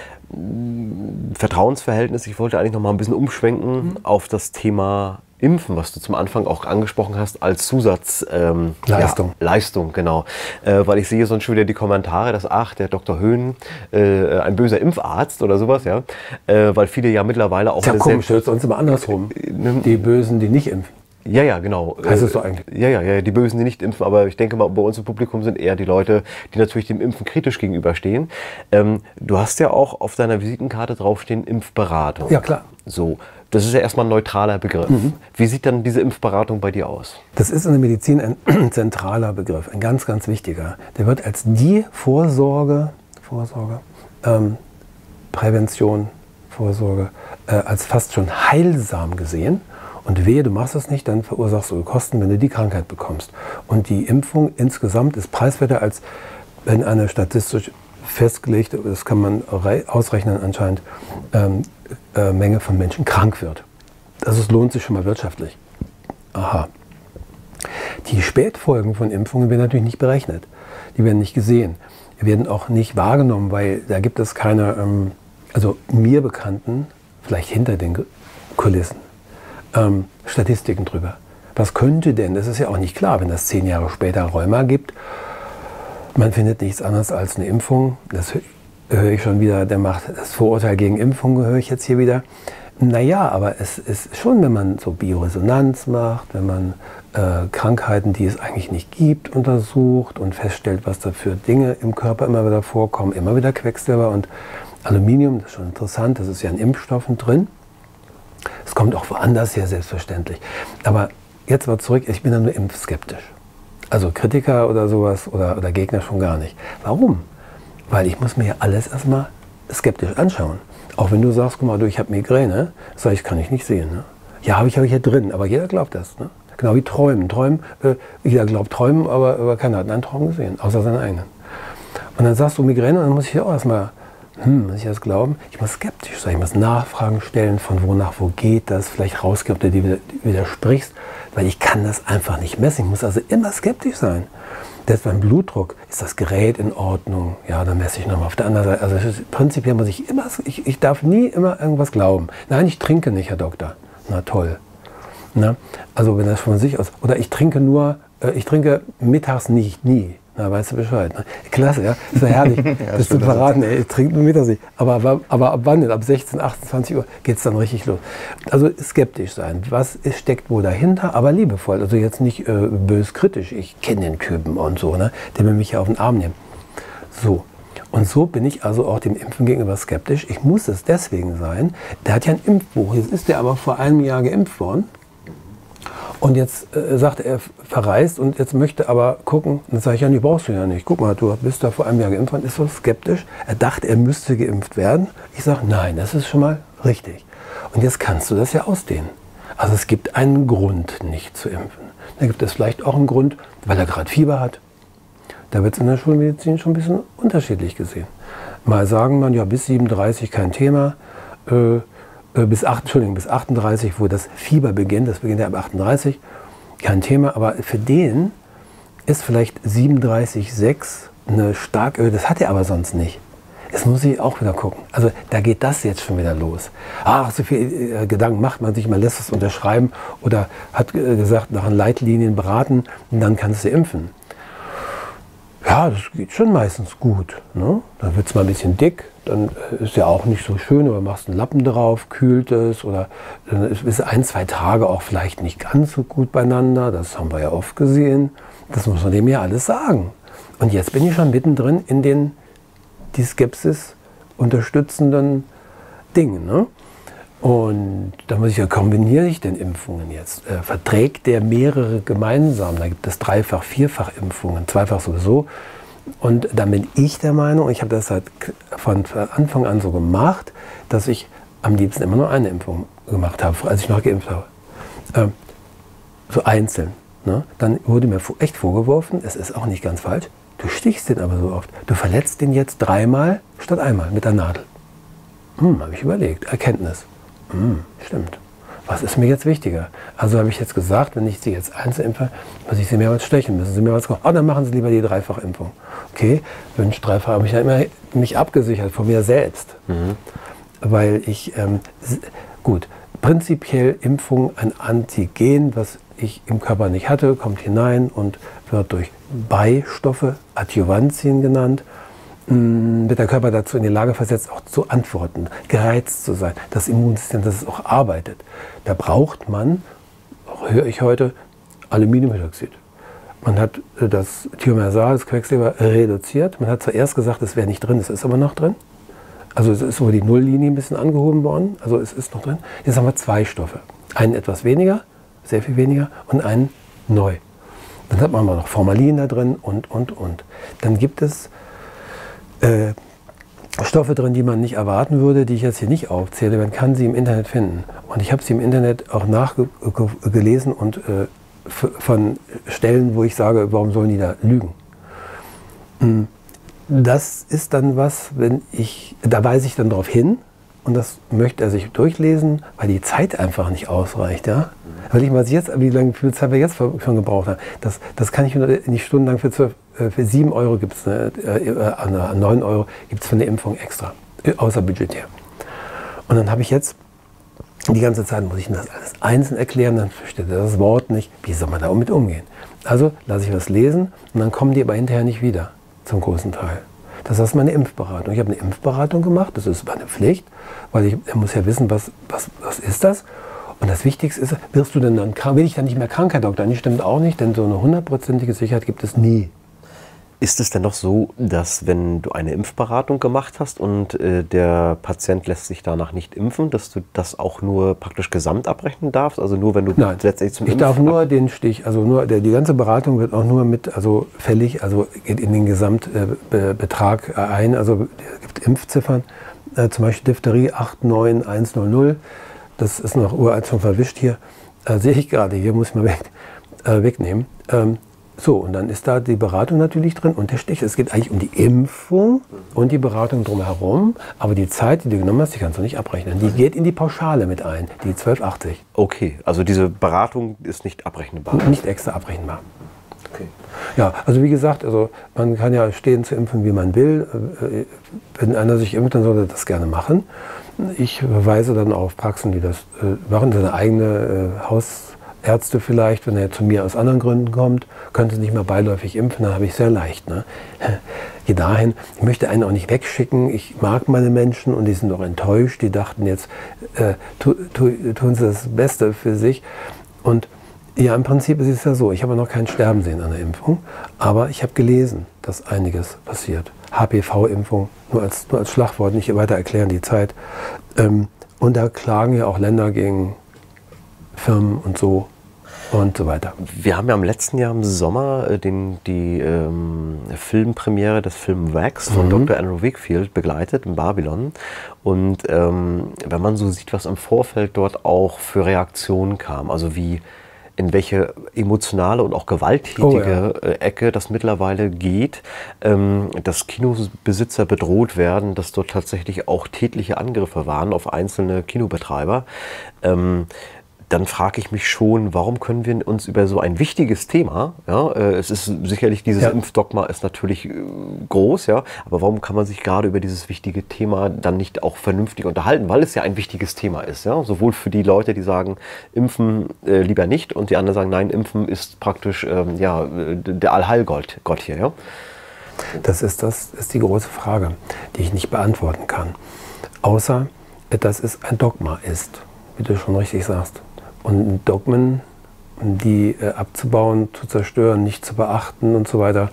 Vertrauensverhältnis, ich wollte eigentlich noch mal ein bisschen umschwenken mhm. auf das Thema Impfen, was du zum Anfang auch angesprochen hast, als Zusatzleistung. Ähm, Leistung. Ja, Leistung, genau. Äh, weil ich sehe sonst schon wieder die Kommentare, dass, ach, der Doktor Höhn, äh, ein böser Impfarzt oder sowas, ja. Äh, weil viele ja mittlerweile auch... Ja, komisch, das ist uns immer andersrum. Die Bösen, die nicht impfen. Ja, ja, genau. Heißt es doch eigentlich? Ja, ja, ja, die Bösen, die nicht impfen, aber ich denke mal, bei uns im Publikum sind eher die Leute, die natürlich dem Impfen kritisch gegenüberstehen. Ähm, du hast ja auch auf deiner Visitenkarte draufstehen, Impfberatung. Ja, klar. So, das ist ja erstmal ein neutraler Begriff. Mhm. Wie sieht dann diese Impfberatung bei dir aus? Das ist in der Medizin ein zentraler Begriff, ein ganz, ganz wichtiger. Der wird als die Vorsorge, Vorsorge, ähm, Prävention, Vorsorge, äh, als fast schon heilsam gesehen. Und wehe, du machst das nicht, dann verursachst du Kosten, wenn du die Krankheit bekommst. Und die Impfung insgesamt ist preiswerter, als wenn eine statistisch festgelegte, das kann man ausrechnen anscheinend, ähm, äh, Menge von Menschen krank wird. Also es lohnt sich schon mal wirtschaftlich. Aha. Die Spätfolgen von Impfungen werden natürlich nicht berechnet. Die werden nicht gesehen. Die werden auch nicht wahrgenommen, weil da gibt es keine, ähm, also mir bekannten, vielleicht hinter den Kulissen, Ähm, Statistiken drüber. Was könnte denn, das ist ja auch nicht klar, wenn das zehn Jahre später Rheuma gibt, Man findet nichts anderes als eine Impfung. Das höre ich schon wieder, der macht das Vorurteil gegen Impfung, höre ich jetzt hier wieder. Naja, aber es ist schon, wenn man so Bioresonanz macht, wenn man äh, Krankheiten, die es eigentlich nicht gibt, untersucht und feststellt, was da für Dinge im Körper immer wieder vorkommen, immer wieder Quecksilber und Aluminium, das ist schon interessant, das ist ja in Impfstoffen drin. Es kommt auch woanders her, selbstverständlich. Aber jetzt mal zurück, ich bin dann nur impfskeptisch. Also Kritiker oder sowas oder, oder Gegner schon gar nicht. Warum? Weil ich muss mir ja alles erstmal skeptisch anschauen. Auch wenn du sagst, guck mal, du, ich habe Migräne, sag ich, kann ich nicht sehen. Ne? Ja, habe ich, hab ich hier drin, aber jeder glaubt das. Ne? Genau wie Träumen. Träumen, äh, jeder glaubt Träumen, aber, aber keiner hat einen Traum gesehen, außer seinen eigenen. Und dann sagst du Migräne und dann muss ich ja auch erstmal, hm, muss ich das glauben? Ich muss skeptisch sein, ich muss Nachfragen stellen, von wo nach wo geht das, vielleicht rausgehen, ob du dir widersprichst, weil ich kann das einfach nicht messen. Ich muss also immer skeptisch sein. Selbst beim Blutdruck ist das Gerät in Ordnung. Ja, dann messe ich nochmal auf der anderen Seite. Also ist, prinzipiell muss ich immer, ich, ich darf nie immer irgendwas glauben. Nein, ich trinke nicht, Herr Doktor. Na toll. Na, also wenn das von sich aus, oder ich trinke nur, äh, ich trinke mittags nicht, nie. Na, weißt du Bescheid. Ne? Klasse, ja, ist ja herrlich, ja, das zu verraten. Ey, ich trinke nur mittags nicht. Aber, aber, aber ab wann denn? Ab sechzehn, achtundzwanzig Uhr geht es dann richtig los. Also skeptisch sein. Was ist, steckt wohl dahinter? Aber liebevoll. Also jetzt nicht äh, bös kritisch. Ich kenne den Typen und so, ne? Der will mich ja auf den Arm nehmen. So. Und so bin ich also auch dem Impfen gegenüber skeptisch. Ich muss es deswegen sein. Der hat ja ein Impfbuch. Jetzt ist der aber vor einem Jahr geimpft worden. Und jetzt äh, sagt er, verreist und jetzt möchte aber gucken. Dann sage ich, ja, die brauchst du ja nicht. Guck mal, du bist da vor einem Jahr geimpft worden, ist so skeptisch. Er dachte, er müsste geimpft werden. Ich sage, nein, das ist schon mal richtig. Und jetzt kannst du das ja ausdehnen. Also es gibt einen Grund, nicht zu impfen. Da gibt es vielleicht auch einen Grund, weil er gerade Fieber hat. Da wird es in der Schulmedizin schon ein bisschen unterschiedlich gesehen. Mal sagen man, ja, bis siebenunddreißig kein Thema. Äh, Bis, acht, Entschuldigung, bis achtunddreißig, wo das Fieber beginnt, das beginnt ja ab achtunddreißig, kein Thema, aber für den ist vielleicht siebenunddreißig Komma sechs eine stark, das hat er aber sonst nicht. Das muss ich auch wieder gucken. Also da geht das jetzt schon wieder los. Ach, so viel äh, Gedanken macht man sich, man lässt es unterschreiben oder hat äh, gesagt, nach den Leitlinien beraten und dann kannst du impfen. Ja, das geht schon meistens gut. Ne? Dann wird es mal ein bisschen dick, dann ist ja auch nicht so schön, aber machst einen Lappen drauf, kühlt es oder dann ist es ein, zwei Tage auch vielleicht nicht ganz so gut beieinander. Das haben wir ja oft gesehen. Das muss man dem ja alles sagen. Und jetzt bin ich schon mittendrin in den die Skepsis unterstützenden Dingen. Ne? Und da muss ich ja, kombiniere ich denn Impfungen jetzt? Äh, verträgt der mehrere gemeinsam? Da gibt es Dreifach-, Vierfach-Impfungen, zweifach sowieso. Und dann bin ich der Meinung, ich habe das halt von Anfang an so gemacht, dass ich am liebsten immer nur eine Impfung gemacht habe, als ich noch geimpft habe. Ähm, so einzeln. Ne? Dann wurde mir echt vorgeworfen, es ist auch nicht ganz falsch, du stichst den aber so oft. Du verletzt den jetzt dreimal statt einmal mit der Nadel. Hm, habe ich überlegt. Erkenntnis. Hm, stimmt. Was ist mir jetzt wichtiger? Also habe ich jetzt gesagt, wenn ich sie jetzt einzeln impfe, muss ich sie mehrmals stechen, müssen sie mehrmals kommen. Oh, dann machen sie lieber die Dreifachimpfung. Okay, Wünsch Dreifach, habe ich ja immer mich abgesichert von mir selbst. Mhm. Weil ich, ähm, gut, prinzipiell Impfung ein Antigen, was ich im Körper nicht hatte, kommt hinein und wird durch Beistoffe, Adjuvantien genannt, wird der Körper dazu in die Lage versetzt, auch zu antworten, gereizt zu sein, das Immunsystem, dass es auch arbeitet. Da braucht man, höre ich heute, Aluminiumhydroxid. Man hat das Thiomersal, das Quecksilber, reduziert. Man hat zuerst gesagt, es wäre nicht drin, es ist aber noch drin. Also es ist so die Nulllinie ein bisschen angehoben worden, also es ist noch drin. Jetzt haben wir zwei Stoffe. Einen etwas weniger, sehr viel weniger, und einen neu. Dann hat man noch Formalin da drin und, und, und. Dann gibt es Äh, Stoffe drin, die man nicht erwarten würde, die ich jetzt hier nicht aufzähle. Man kann sie im Internet finden. Und ich habe sie im Internet auch nachgelesen und äh, von Stellen, wo ich sage, warum sollen die da lügen? Das ist dann was, wenn ich, da weise ich dann darauf hin und das möchte er sich durchlesen, weil die Zeit einfach nicht ausreicht. Ja? Weil ich mal jetzt, wie lange viel Zeit wir jetzt schon gebraucht haben, das, das kann ich nicht stundenlang für zwölf. Für sieben Euro gibt es, eine, äh, neun Euro gibt es für eine Impfung extra, außer budgetär. Und dann habe ich jetzt, die ganze Zeit muss ich das alles einzeln erklären, dann versteht er das Wort nicht, wie soll man damit umgehen? Also lasse ich was lesen und dann kommen die aber hinterher nicht wieder. zum großen Teil. Das ist meine Impfberatung. Ich habe eine Impfberatung gemacht, das ist meine Pflicht, weil ich, ich muss ja wissen, was, was, was ist das? Und das Wichtigste ist, wirst du denn dann krank? Will ich dann nicht mehr krank, Herr Doktor? Das stimmt auch nicht, denn so eine hundertprozentige Sicherheit gibt es nie. Ist es denn noch so, dass wenn du eine Impfberatung gemacht hast und äh, der Patient lässt sich danach nicht impfen, dass du das auch nur praktisch gesamt abrechnen darfst? Also nur wenn du Nein, letztendlich zum ich Impf darf nur den Stich, also nur der, die ganze Beratung wird auch nur mit, also fällig, also geht in den Gesamtbetrag äh, ein. Also es gibt Impfziffern, äh, zum Beispiel Diphtherie acht neun eins null null. Das ist noch uralt schon verwischt hier. Äh, sehe ich gerade, hier muss ich mal weg, äh, wegnehmen. Ähm, So, und dann ist da die Beratung natürlich drin und der Stich. Es geht eigentlich um die Impfung und die Beratung drumherum. Aber die Zeit, die du genommen hast, die kannst du nicht abrechnen. Die geht in die Pauschale mit ein, die zwölf achtzig. Okay, also diese Beratung ist nicht abrechenbar. Nicht extra abrechenbar. Okay. Ja, also wie gesagt, also man kann ja stehen zu impfen, wie man will. Wenn einer sich impft, dann soll er das gerne machen. Ich verweise dann auf Praxen, die das machen, seine eigene äh, Haus Ärzte vielleicht, wenn er zu mir aus anderen Gründen kommt, könnte nicht mehr beiläufig impfen, dann habe ich es sehr leicht. Ne? Geh dahin. Ich möchte einen auch nicht wegschicken. Ich mag meine Menschen und die sind auch enttäuscht. Die dachten jetzt, äh, tu, tu, tun sie das Beste für sich. Und ja, im Prinzip ist es ja so, ich habe noch kein Sterben sehen an der Impfung, aber ich habe gelesen, dass einiges passiert. H P V-Impfung, nur als, nur als Schlagwort, nicht weiter erklären, die Zeit. Ähm, und da klagen ja auch Länder gegen Firmen und so. Und so weiter. Wir haben ja im letzten Jahr im Sommer äh, den, die ähm, Filmpremiere des Films Wax von mhm. Doktor Andrew Wakefield begleitet in Babylon. Und ähm, wenn man so sieht, was im Vorfeld dort auch für Reaktionen kam, also wie in welche emotionale und auch gewalttätige oh, ja. Ecke das mittlerweile geht, ähm, dass Kinobesitzer bedroht werden, dass dort tatsächlich auch tätliche Angriffe waren auf einzelne Kinobetreiber. Ähm, dann frage ich mich schon, warum können wir uns über so ein wichtiges Thema, ja, äh, es ist sicherlich, dieses ja. Impfdogma ist natürlich äh, groß, ja, aber warum kann man sich gerade über dieses wichtige Thema dann nicht auch vernünftig unterhalten, weil es ja ein wichtiges Thema ist, ja, sowohl für die Leute, die sagen, impfen äh, lieber nicht und die anderen sagen, nein, impfen ist praktisch ähm, ja, der Allheilgott Gott hier, ja. Das ist, das ist die große Frage, die ich nicht beantworten kann, außer, dass es ein Dogma ist, wie du schon richtig sagst. Und Dogmen, die äh, abzubauen, zu zerstören, nicht zu beachten und so weiter.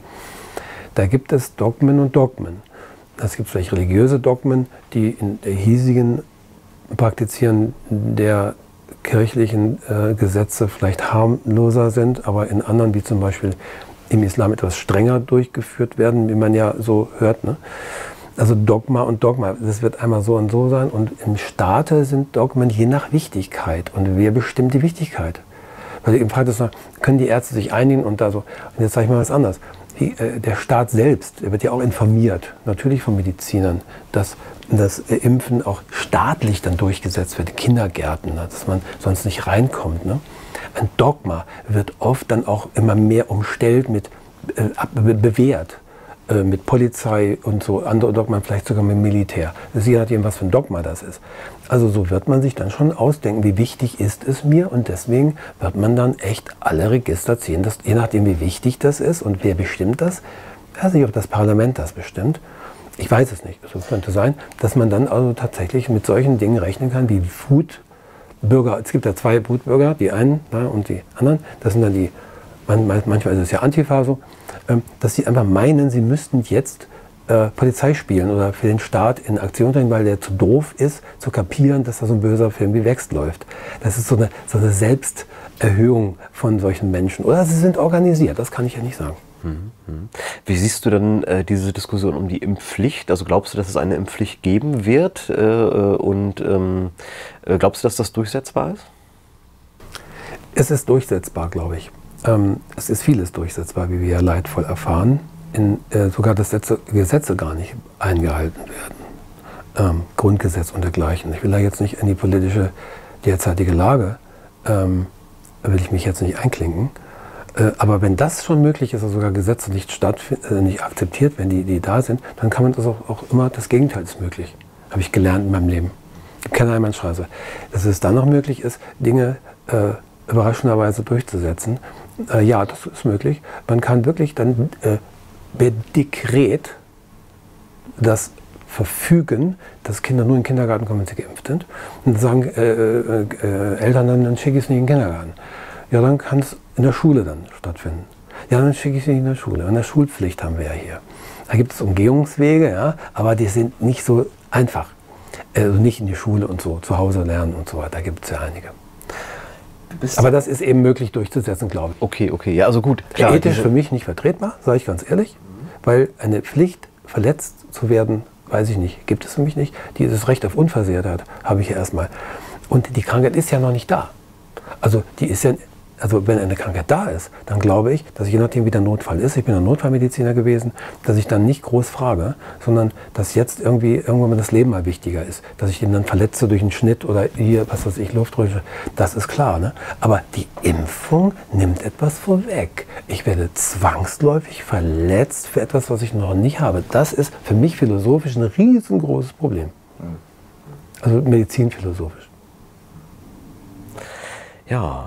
Da gibt es Dogmen und Dogmen. Es gibt vielleicht religiöse Dogmen, die in der hiesigen Praktizieren der kirchlichen äh, Gesetze vielleicht harmloser sind, aber in anderen, wie zum Beispiel im Islam, etwas strenger durchgeführt werden, wie man ja so hört. Ne? Also Dogma und Dogma, das wird einmal so und so sein. Und im Staate sind Dogmen je nach Wichtigkeit. Und wer bestimmt die Wichtigkeit? Weil eben fragt es noch, können die Ärzte sich einigen und da so. Und jetzt sage ich mal was anderes. Die, äh, der Staat selbst, der wird ja auch informiert, natürlich von Medizinern, dass das äh, Impfen auch staatlich dann durchgesetzt wird, in Kindergärten, ne, dass man sonst nicht reinkommt. Ne? Ein Dogma wird oft dann auch immer mehr umstellt, mit äh, be bewährt. Mit Polizei und so, andere Dogmen vielleicht sogar mit Militär. Das ist je nachdem, was für ein Dogma das ist. Also so wird man sich dann schon ausdenken, wie wichtig ist es mir, und deswegen wird man dann echt alle Register ziehen, dass, je nachdem, wie wichtig das ist und wer bestimmt das. Ich weiß nicht, ob das Parlament das bestimmt. Ich weiß es nicht. So könnte sein, dass man dann also tatsächlich mit solchen Dingen rechnen kann, wie Wutbürger. Es gibt ja zwei Wutbürger, die einen ja, und die anderen. Das sind dann die, man, manchmal ist es ja Antifa so, dass sie einfach meinen, sie müssten jetzt äh, Polizei spielen oder für den Staat in Aktion bringen, weil der zu doof ist, zu kapieren, dass da so ein böser Film wie Wächst läuft. Das ist so eine, so eine Selbsterhöhung von solchen Menschen. Oder sie sind organisiert, das kann ich ja nicht sagen. Wie siehst du denn äh, diese Diskussion um die Impfpflicht? Also glaubst du, dass es eine Impfpflicht geben wird? Äh, und ähm, glaubst du, dass das durchsetzbar ist? Es ist durchsetzbar, glaube ich. Ähm, es ist vieles durchsetzbar, wie wir ja leidvoll erfahren. In, äh, sogar, dass Sätze, Gesetze gar nicht eingehalten werden. Ähm, Grundgesetz und dergleichen. Ich will da jetzt nicht in die politische derzeitige Lage, ähm, will ich mich jetzt nicht einklinken. Äh, aber wenn das schon möglich ist, dass sogar Gesetze nicht, äh, nicht akzeptiert werden, die, die da sind, dann kann man das auch, auch immer, das Gegenteil ist möglich. Habe ich gelernt in meinem Leben. Es gibt keine Einbahnstraße. Dass es dann noch möglich ist, Dinge äh, überraschenderweise durchzusetzen. Äh, ja, das ist möglich. Man kann wirklich dann äh, per Dekret das verfügen, dass Kinder nur in den Kindergarten kommen, wenn sie geimpft sind. Und dann sagen äh, äh, äh, Eltern dann, dann schicke ich es nicht in den Kindergarten. Ja, dann kann es in der Schule dann stattfinden. Ja, dann schicke ich es nicht in der Schule. Und eine Schulpflicht haben wir ja hier. Da gibt es Umgehungswege, ja, aber die sind nicht so einfach. Also nicht in die Schule und so, zu Hause lernen und so weiter. Da gibt es ja einige. Aber das ist eben möglich durchzusetzen, glaube ich. Okay, okay, ja, also gut. Klar, ethisch für mich nicht vertretbar, sage ich ganz ehrlich, weil eine Pflicht, verletzt zu werden, weiß ich nicht, gibt es für mich nicht. Dieses Recht auf Unversehrtheit habe ich ja erstmal. Und die Krankheit ist ja noch nicht da. Also die ist ja, also wenn eine Krankheit da ist, dann glaube ich, dass je nachdem wie der Notfall ist, ich bin ein Notfallmediziner gewesen, dass ich dann nicht groß frage, sondern dass jetzt irgendwie irgendwann mal das Leben mal wichtiger ist. Dass ich den dann verletze durch einen Schnitt oder hier, was weiß ich, Luftröhre, das ist klar. Ne? Aber die Impfung nimmt etwas vorweg. Ich werde zwangsläufig verletzt für etwas, was ich noch nicht habe. Das ist für mich philosophisch ein riesengroßes Problem. Also medizinphilosophisch. Ja,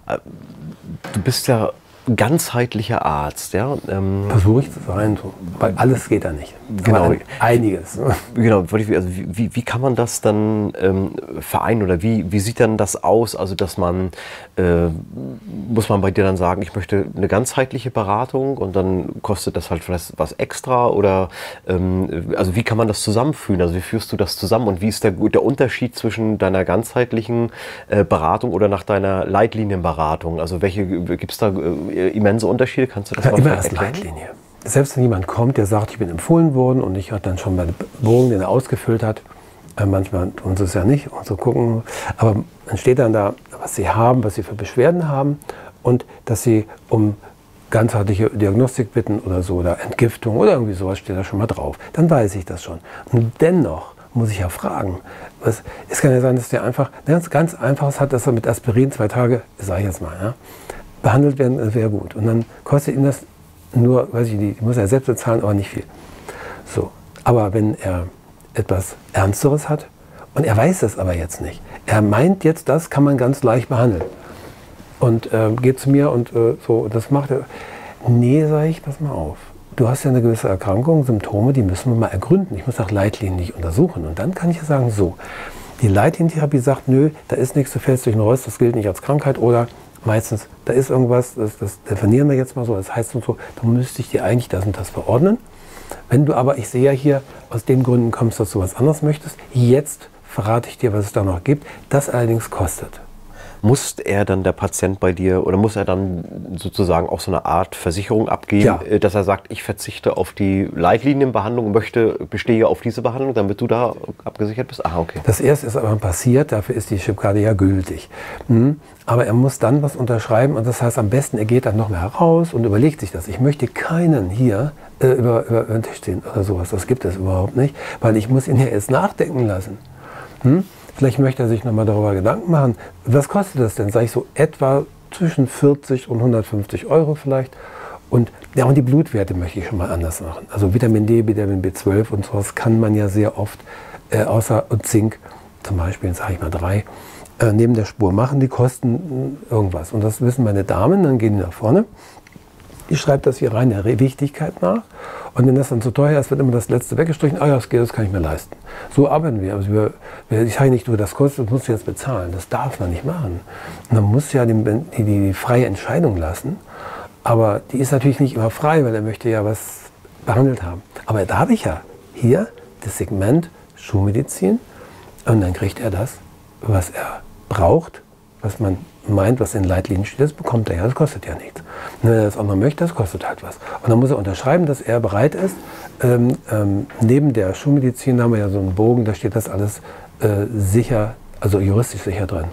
du bist ja ganzheitlicher Arzt, ja? Ähm, Versuche ich zu sein, so. Weil alles geht da nicht. Genau. Aber einiges. Genau, also wie, wie kann man das dann ähm, vereinen oder wie, wie sieht dann das aus? Also dass man, äh, muss man bei dir dann sagen, ich möchte eine ganzheitliche Beratung und dann kostet das halt vielleicht was extra oder ähm, also wie kann man das zusammenführen? Also wie führst du das zusammen und wie ist der, der Unterschied zwischen deiner ganzheitlichen äh, Beratung oder nach deiner Leitlinienberatung? Also welche, gibt es da äh, immense Unterschiede? Kannst du das ja, mal immer erst erklären? Leitlinie. Selbst wenn jemand kommt, der sagt, ich bin empfohlen worden und ich habe dann schon meinen Bogen, den er ausgefüllt hat, äh, manchmal tun sie es ja nicht und so gucken, aber dann steht dann da, was sie haben, was sie für Beschwerden haben und dass sie um ganzheitliche Diagnostik bitten oder so oder Entgiftung oder irgendwie sowas steht da schon mal drauf. Dann weiß ich das schon. Und dennoch muss ich ja fragen, was, es kann ja sein, dass der einfach ganz, ganz einfaches hat, dass er mit Aspirin zwei Tage, sage ich jetzt mal, ja, behandelt werden, das wäre gut. Und dann kostet ihm das nur, weiß ich nicht, die muss er selbst bezahlen, aber nicht viel. So. Aber wenn er etwas Ernsteres hat und er weiß es aber jetzt nicht, er meint jetzt, das kann man ganz leicht behandeln und äh, geht zu mir und äh, so, das macht er. Nee, sage ich, pass mal auf. Du hast ja eine gewisse Erkrankung, Symptome, die müssen wir mal ergründen. Ich muss nach Leitlinien nicht untersuchen. Und dann kann ich ja sagen, so, die Leitlinientherapie sagt, nö, da ist nichts, du fällst durch den Rost, das gilt nicht als Krankheit oder meistens, da ist irgendwas, das, das definieren wir jetzt mal so, das heißt und so, dann müsste ich dir eigentlich das und das verordnen. Wenn du aber, ich sehe ja hier, aus den Gründen kommst, dass du was anderes möchtest, jetzt verrate ich dir, was es da noch gibt, das allerdings kostet. Muss er dann der Patient bei dir oder muss er dann sozusagen auch so eine Art Versicherung abgeben, Ja. dass er sagt, ich verzichte auf die Leitlinienbehandlung und möchte, bestehe auf diese Behandlung, damit du da abgesichert bist? Ah, okay. Das erste ist aber passiert, dafür ist die Chipkarte ja gültig. Mhm. Aber er muss dann was unterschreiben und das heißt am besten, er geht dann noch mehr heraus und überlegt sich das. Ich möchte keinen hier äh, über, über, über den Tisch ziehen oder sowas, das gibt es überhaupt nicht, weil ich muss ihn ja erst nachdenken lassen. Hm? Vielleicht möchte er sich noch mal darüber Gedanken machen, was kostet das denn? Sage ich so etwa zwischen vierzig und hundertfünfzig Euro vielleicht. Und, ja, und die Blutwerte möchte ich schon mal anders machen. Also Vitamin D, Vitamin B zwölf und sowas kann man ja sehr oft, äh, außer und Zink, zum Beispiel, sage ich mal drei, äh, neben der Spur machen, die kosten irgendwas. Und das wissen meine Damen, dann gehen die nach vorne. Ich schreibe das hier rein der Wichtigkeit nach. Und wenn das dann zu teuer ist, wird immer das Letzte weggestrichen. Ah ja, das geht, das kann ich mir leisten. So arbeiten wir. Also wir, wir ich sage nicht, du, das kostet, das musst du jetzt bezahlen. Das darf man nicht machen. Und man muss ja die, die, die freie Entscheidung lassen. Aber die ist natürlich nicht immer frei, weil er möchte ja was behandelt haben. Aber da habe ich ja hier das Segment Schulmedizin. Und dann kriegt er das, was er braucht, was man meint, was in Leitlinien steht, das bekommt er ja, das kostet ja nichts. Und wenn er das auch noch möchte, das kostet halt was. Und dann muss er unterschreiben, dass er bereit ist. Ähm, ähm, neben der Schulmedizin haben wir ja so einen Bogen, da steht das alles äh, sicher, also juristisch sicher drin.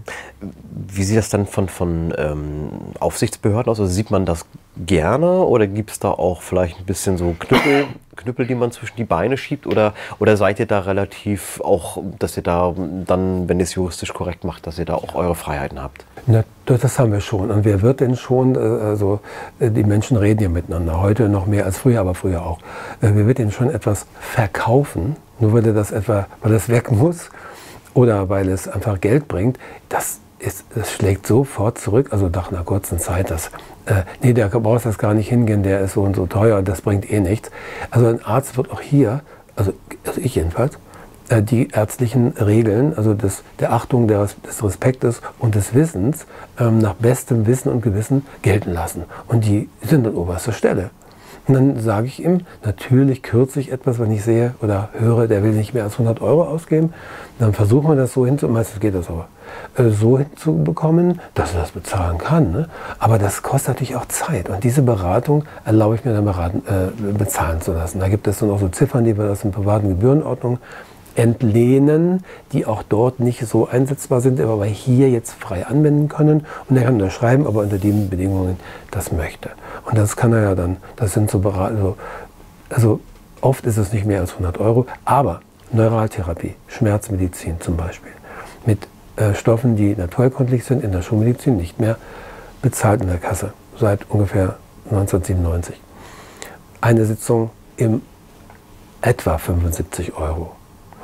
Wie sieht das dann von, von ähm, Aufsichtsbehörden aus? Also sieht man das gerne oder gibt es da auch vielleicht ein bisschen so Knüppel, Knüppel, die man zwischen die Beine schiebt? Oder, oder seid ihr da relativ auch, dass ihr da dann, wenn ihr es juristisch korrekt macht, dass ihr da auch eure Freiheiten habt? Na, das haben wir schon. Und wer wird denn schon, also die Menschen reden ja miteinander, heute noch mehr als früher, aber früher auch. Wer wird denn schon etwas verkaufen, nur weil er das etwa, weil das weg muss? Oder weil es einfach Geld bringt, das es, es schlägt sofort zurück, also nach einer kurzen Zeit, dass, äh, nee, der brauchst das gar nicht hingehen, der ist so und so teuer, das bringt eh nichts. Also ein Arzt wird auch hier, also, also ich jedenfalls, äh, die ärztlichen Regeln, also des, der Achtung, der, des Respektes und des Wissens ähm, nach bestem Wissen und Gewissen gelten lassen. Und die sind an oberster Stelle. Und dann sage ich ihm, natürlich kürze ich etwas, wenn ich sehe oder höre, der will nicht mehr als hundert Euro ausgeben. Dann versuchen wir das so hinzubekommen, meistens geht das aber, äh, so hinzubekommen, dass er das bezahlen kann. Ne? Aber das kostet natürlich auch Zeit. Und diese Beratung erlaube ich mir dann beraten, äh, bezahlen zu lassen. Da gibt es dann auch so Ziffern, die wir aus den privaten Gebührenordnungen entlehnen, die auch dort nicht so einsetzbar sind, aber wir hier jetzt frei anwenden können. Und er kann unterschreiben, aber unter den Bedingungen das möchte. Und das kann er ja dann, das sind so Beratung, also, also oft ist es nicht mehr als hundert Euro, aber Neuraltherapie, Schmerzmedizin zum Beispiel, mit äh, Stoffen, die naturheilkundlich sind, in der Schulmedizin nicht mehr bezahlt in der Kasse, seit ungefähr neunzehnhundertsiebenundneunzig. Eine Sitzung im etwa fünfundsiebzig Euro.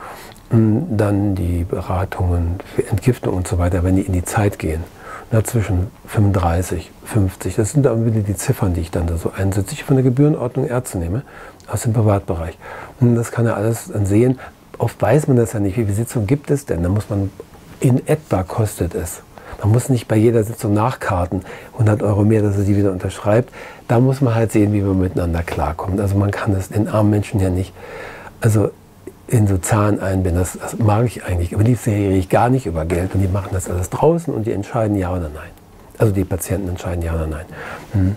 Dann die Beratungen für Entgiftung und so weiter, wenn die in die Zeit gehen, na, zwischen fünfunddreißig, fünfzig, das sind dann wieder die Ziffern, die ich dann da so einsetze. Ich von der Gebührenordnung Ärzte nehme, aus dem Privatbereich. Und das kann er alles dann sehen. Oft weiß man das ja nicht, wie viele Sitzungen gibt es denn, da muss man, in etwa kostet es. Man muss nicht bei jeder Sitzung nachkarten, hundert Euro mehr, dass er die wieder unterschreibt. Da muss man halt sehen, wie man miteinander klarkommt. Also man kann das den armen Menschen ja nicht, also in so Zahlen einbinden, das, das mag ich eigentlich. Aber die rede ich gar nicht über Geld und die machen das alles draußen und die entscheiden ja oder nein. Also die Patienten entscheiden ja oder nein. Mhm.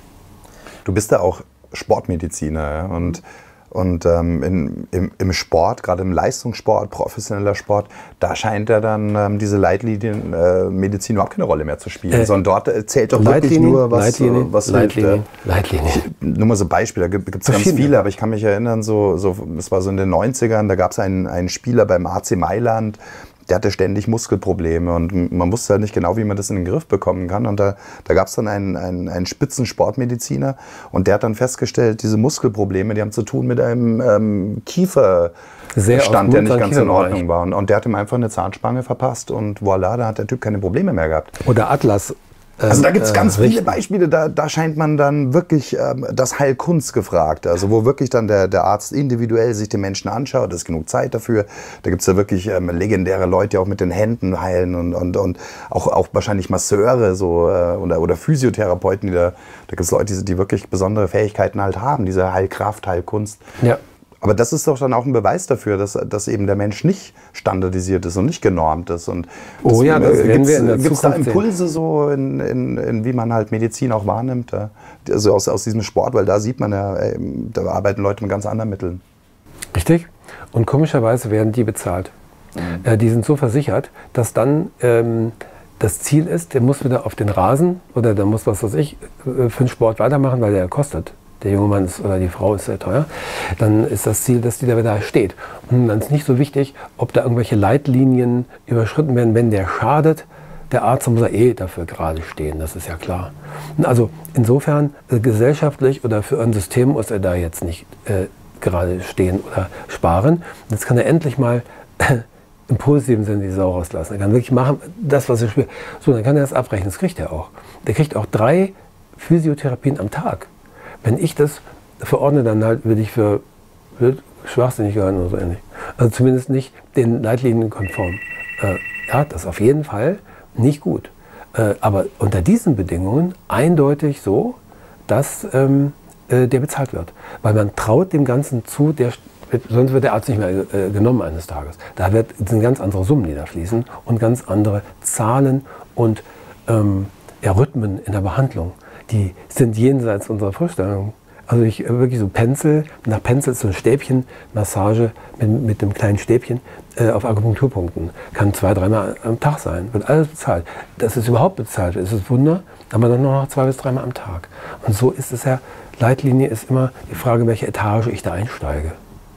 Du bist ja auch Sportmediziner, ja? und Und ähm, in, im, im Sport, gerade im Leistungssport, professioneller Sport, da scheint ja dann ähm, diese Leitlinienmedizin äh, überhaupt keine Rolle mehr zu spielen. Äh, Sondern dort zählt doch wirklich nur, was, Leitlinien, was Leitlinien, hilft. Leitlinien. Nur mal so Beispiele, da gibt es ganz viele, aber ich kann mich erinnern, so, so, das war so in den neunzigern, da gab es einen, einen Spieler beim A C Mailand, der hatte ständig Muskelprobleme und man wusste halt nicht genau, wie man das in den Griff bekommen kann. Und da, da gab es dann einen, einen, einen Spitzensportmediziner und der hat dann festgestellt, diese Muskelprobleme, die haben zu tun mit einem ähm, Kieferstand, der nicht ganz in Ordnung war. Und, und der hat ihm einfach eine Zahnspange verpasst und voilà, da hat der Typ keine Probleme mehr gehabt. Oder Atlas. Also da gibt es ganz äh, viele Beispiele, da, da scheint man dann wirklich ähm, das Heilkunst gefragt. Also wo wirklich dann der, der Arzt individuell sich den Menschen anschaut, da ist genug Zeit dafür. Da gibt es ja wirklich ähm, legendäre Leute, die auch mit den Händen heilen und, und, und auch, auch wahrscheinlich Masseure so, äh, oder, oder Physiotherapeuten. Die da da gibt es Leute, die, die wirklich besondere Fähigkeiten halt haben, diese Heilkraft, Heilkunst. Ja. Aber das ist doch dann auch ein Beweis dafür, dass, dass eben der Mensch nicht standardisiert ist und nicht genormt ist. Und oh das, ja, das äh, werden wir in der Gibt es da Zukunft Impulse so, in, in, in wie man halt Medizin auch wahrnimmt? Ja? Also aus, aus diesem Sport, weil da sieht man ja, ey, da arbeiten Leute mit ganz anderen Mitteln. Richtig. Und komischerweise werden die bezahlt. Mhm. Äh, die sind so versichert, dass dann ähm, das Ziel ist, der muss wieder auf den Rasen oder der muss, was weiß ich, für den Sport weitermachen, weil der kostet. Der junge Mann ist, oder die Frau ist sehr teuer, dann ist das Ziel, dass die da wieder steht. Und dann ist nicht so wichtig, ob da irgendwelche Leitlinien überschritten werden. Wenn der schadet, der Arzt muss er eh dafür gerade stehen, das ist ja klar. Und also insofern, äh, gesellschaftlich oder für ein System muss er da jetzt nicht äh, gerade stehen oder sparen. Jetzt kann er endlich mal äh, im positiven Sinne die Sau rauslassen. Er kann wirklich machen, das, was er spielt. So, dann kann er das abrechnen, das kriegt er auch. Der kriegt auch drei Physiotherapien am Tag. Wenn ich das verordne, dann halt würde ich für wird schwachsinnig gehalten oder so ähnlich. Also zumindest nicht den Leitlinien konform. Äh, ja, das ist auf jeden Fall nicht gut. Äh, aber unter diesen Bedingungen eindeutig so, dass ähm, äh, der bezahlt wird. Weil man traut dem Ganzen zu, der, sonst wird der Arzt nicht mehr äh, genommen eines Tages. Da wird, sind ganz andere Summen, die da fließen und ganz andere Zahlen und ähm, ja, Rhythmen in der Behandlung. Die sind jenseits unserer Vorstellung. Also ich wirklich so Pencil, nach Pencil so ein Stäbchen, Massage mit, mit einem kleinen Stäbchen äh, auf Akupunkturpunkten. Kann zwei, dreimal am Tag sein, wird alles bezahlt. Dass es überhaupt bezahlt wird, ist ein Wunder, aber dann nur noch zwei bis dreimal am Tag. Und so ist es ja, Leitlinie ist immer die Frage, welche Etage ich da einsteige.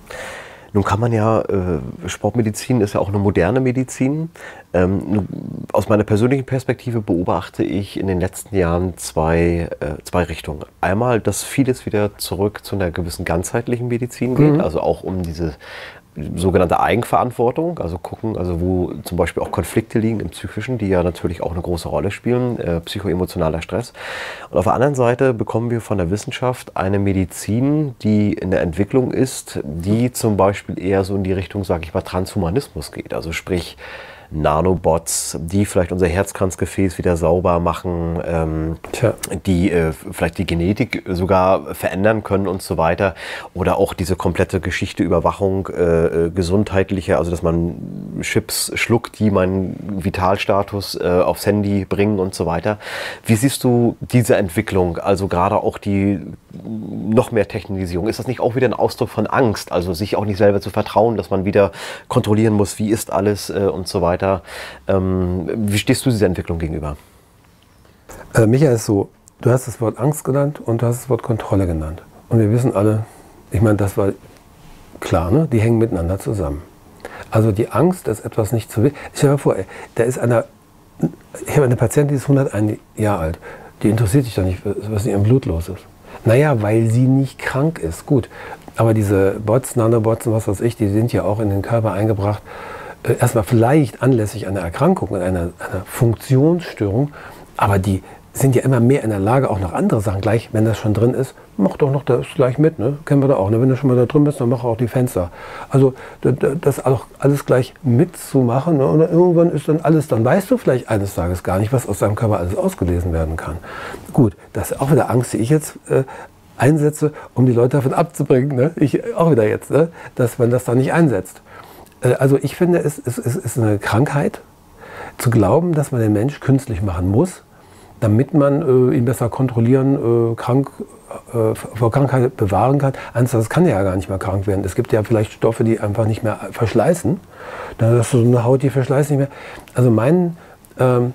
Nun kann man ja, äh, Sportmedizin ist ja auch eine moderne Medizin. Ähm, aus meiner persönlichen Perspektive beobachte ich in den letzten Jahren zwei, äh, zwei Richtungen. Einmal, dass vieles wieder zurück zu einer gewissen ganzheitlichen Medizin geht, mhm. also auch um diese sogenannte Eigenverantwortung, also gucken, also wo zum Beispiel auch Konflikte liegen im Psychischen, die ja natürlich auch eine große Rolle spielen, äh, psychoemotionaler Stress. Und auf der anderen Seite bekommen wir von der Wissenschaft eine Medizin, die in der Entwicklung ist, die zum Beispiel eher so in die Richtung, sage ich mal, Transhumanismus geht, also sprich Nanobots, die vielleicht unser Herzkranzgefäß wieder sauber machen, ähm, die äh, vielleicht die Genetik sogar verändern können und so weiter. Oder auch diese komplette Geschichte Überwachung äh, gesundheitlicher, also dass man Chips schluckt, die meinen Vitalstatus äh, aufs Handy bringen und so weiter. Wie siehst du diese Entwicklung, also gerade auch die noch mehr Technisierung? Ist das nicht auch wieder ein Ausdruck von Angst, also sich auch nicht selber zu vertrauen, dass man wieder kontrollieren muss, wie ist alles äh, und so weiter? Ähm, wie stehst du dieser Entwicklung gegenüber? Äh, Michael, ist so, du hast das Wort Angst genannt und du hast das Wort Kontrolle genannt. Und wir wissen alle, ich meine, das war klar, ne? Die hängen miteinander zusammen. Also die Angst, dass etwas nicht zu wissen. Stell dir mal vor, ey, da ist einer, ich habe eine Patientin, die ist hunderteins Jahre alt. Die interessiert sich doch nicht, was in ihrem Blut los ist. Naja, weil sie nicht krank ist. Gut, aber diese Bots, Nanobots und was weiß ich, die sind ja auch in den Körper eingebracht. Erstmal vielleicht anlässlich einer Erkrankung und einer, einer Funktionsstörung, aber die sind ja immer mehr in der Lage, auch noch andere Sachen gleich, wenn das schon drin ist, mach doch noch das gleich mit, ne? Kennen wir da auch, ne? Wenn du schon mal da drin bist, dann mach auch die Fenster. Also das auch alles gleich mitzumachen, ne? Und irgendwann ist dann alles, dann weißt du vielleicht eines Tages gar nicht, was aus deinem Körper alles ausgelesen werden kann. Gut, das ist auch wieder Angst, die ich jetzt äh, einsetze, um die Leute davon abzubringen, ne? Ich auch wieder jetzt, ne? Dass man das da nicht einsetzt. Also ich finde, es, es, es ist eine Krankheit, zu glauben, dass man den Mensch künstlich machen muss, damit man äh, ihn besser kontrollieren, äh, krank, äh, vor Krankheit bewahren kann. Ansonsten kann er ja gar nicht mehr krank werden. Es gibt ja vielleicht Stoffe, die einfach nicht mehr verschleißen. Dann hast du so eine Haut, die verschleißt nicht mehr. Also mein, ähm,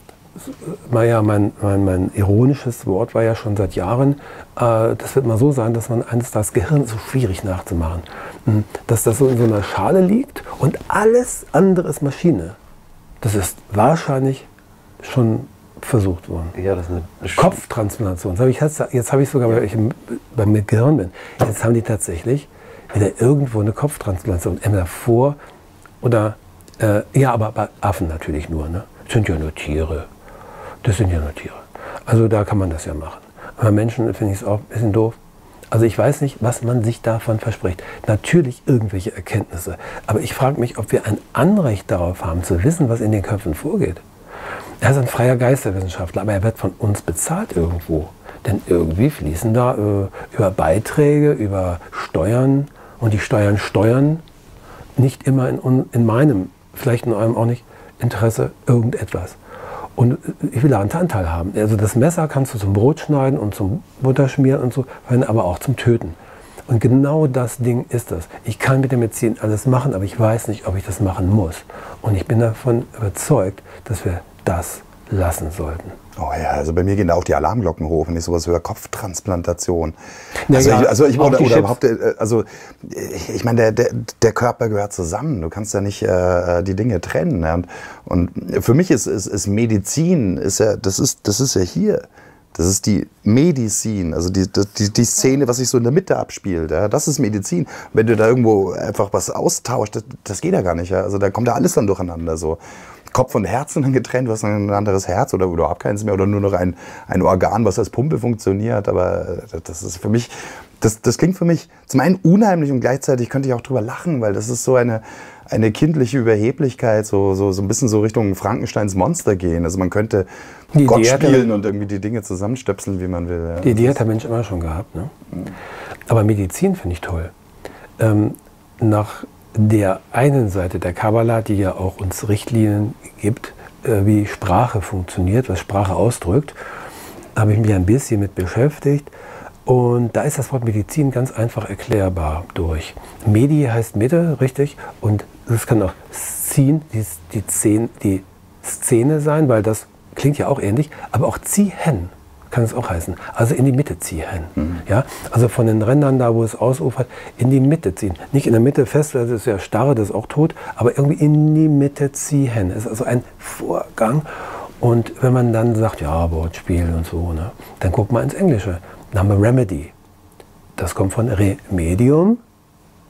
ja, mein, mein, mein ironisches Wort war ja schon seit Jahren, äh, das wird mal so sein, dass man eines das Gehirn so schwierig nachzumachen, dass das so in so einer Schale liegt und alles andere ist Maschine. Das ist wahrscheinlich schon versucht worden. Ja, das ist eine Kopftransplantation. Das hab ich jetzt jetzt habe ich sogar, weil ich beim Gehirn bin. Jetzt haben die tatsächlich wieder irgendwo eine Kopftransplantation. Entweder vor oder, äh, ja, aber bei Affen natürlich nur. Ne? Das sind ja nur Tiere. Das sind ja nur Tiere. Also da kann man das ja machen. Aber Menschen finde ich es auch ein bisschen doof. Also ich weiß nicht, was man sich davon verspricht. Natürlich irgendwelche Erkenntnisse. Aber ich frage mich, ob wir ein Anrecht darauf haben, zu wissen, was in den Köpfen vorgeht. Er ist ein freier Geisterwissenschaftler, aber er wird von uns bezahlt irgendwo. Denn irgendwie fließen da äh, über Beiträge, über Steuern, und die Steuern steuern nicht immer in, in meinem, vielleicht in eurem auch nicht, Interesse irgendetwas. Und ich will da einen Anteil haben. Also das Messer kannst du zum Brot schneiden und zum Butter schmieren und so, aber auch zum Töten. Und genau das Ding ist das. Ich kann mit der Medizin alles machen, aber ich weiß nicht, ob ich das machen muss. Und ich bin davon überzeugt, dass wir das lassen sollten. Oh ja, also bei mir gehen da auch die Alarmglocken hoch, wenn ich sowas höre, Kopftransplantation. Ja, also, ja, ich, also ich oder, oder Chips. überhaupt, also ich, ich meine, der, der, der Körper gehört zusammen. Du kannst ja nicht äh, die Dinge trennen. Ja. Und, und für mich ist, ist, ist Medizin, ist ja, das ist, das ist ja hier. Das ist die Medizin, also die, die, die Szene, was sich so in der Mitte abspielt. Ja, das ist Medizin. Wenn du da irgendwo einfach was austauscht, das, das geht ja gar nicht. Ja. Also da kommt ja alles dann durcheinander. So. Kopf und Herzen dann getrennt, du hast ein anderes Herz oder überhaupt keins mehr oder nur noch ein, ein Organ, was als Pumpe funktioniert. Aber das ist für mich, das, das klingt für mich zum einen unheimlich und gleichzeitig könnte ich auch drüber lachen, weil das ist so eine, eine kindliche Überheblichkeit, so, so, so ein bisschen so Richtung Frankensteins Monster gehen. Also man könnte die Gott Idee spielen der, und irgendwie die Dinge zusammenstöpseln, wie man will. Ja. Die Idee hat der Mensch immer schon gehabt. Ne? Aber Medizin finde ich toll. Ähm, nach der einen Seite der Kabbala, die ja auch uns Richtlinien gibt, äh, wie Sprache funktioniert, was Sprache ausdrückt, habe ich mich ein bisschen mit beschäftigt. Und da ist das Wort Medizin ganz einfach erklärbar durch. Medi heißt Mitte, richtig? Und das kann auch ziehen, die, die, Szene, die Szene sein, weil das klingt ja auch ähnlich, aber auch ziehen kann es auch heißen. Also in die Mitte ziehen. Mhm. Ja? Also von den Rändern da, wo es ausufert, in die Mitte ziehen. Nicht in der Mitte fest, das ist ja starr, das ist auch tot, aber irgendwie in die Mitte ziehen. Es ist also ein Vorgang. Und wenn man dann sagt, ja, Wortspiel und so, ne, dann guckt man ins Englische. Dann haben wir Remedy. Das kommt von Remedium,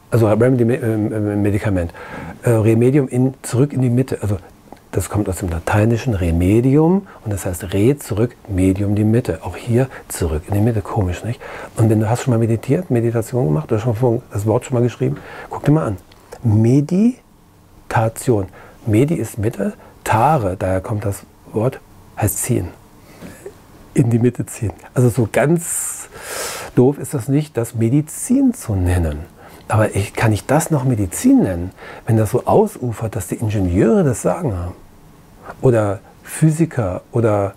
Also Remedy-Medikament. Äh, Remedium in, zurück in die Mitte. Also das kommt aus dem Lateinischen Remedium und das heißt Re zurück, Medium die Mitte. Auch hier zurück in die Mitte. Komisch, nicht? Und wenn du hast schon mal meditiert, Meditation gemacht, oder schon das Wort schon mal geschrieben, guck dir mal an. Meditation. Medi ist Mitte, Tare, daher kommt das Wort, heißt ziehen. In die Mitte ziehen. Also so ganz doof ist das nicht, das Medizin zu nennen. Aber ich, kann ich das noch Medizin nennen, wenn das so ausufert, dass die Ingenieure das Sagen haben? Oder Physiker oder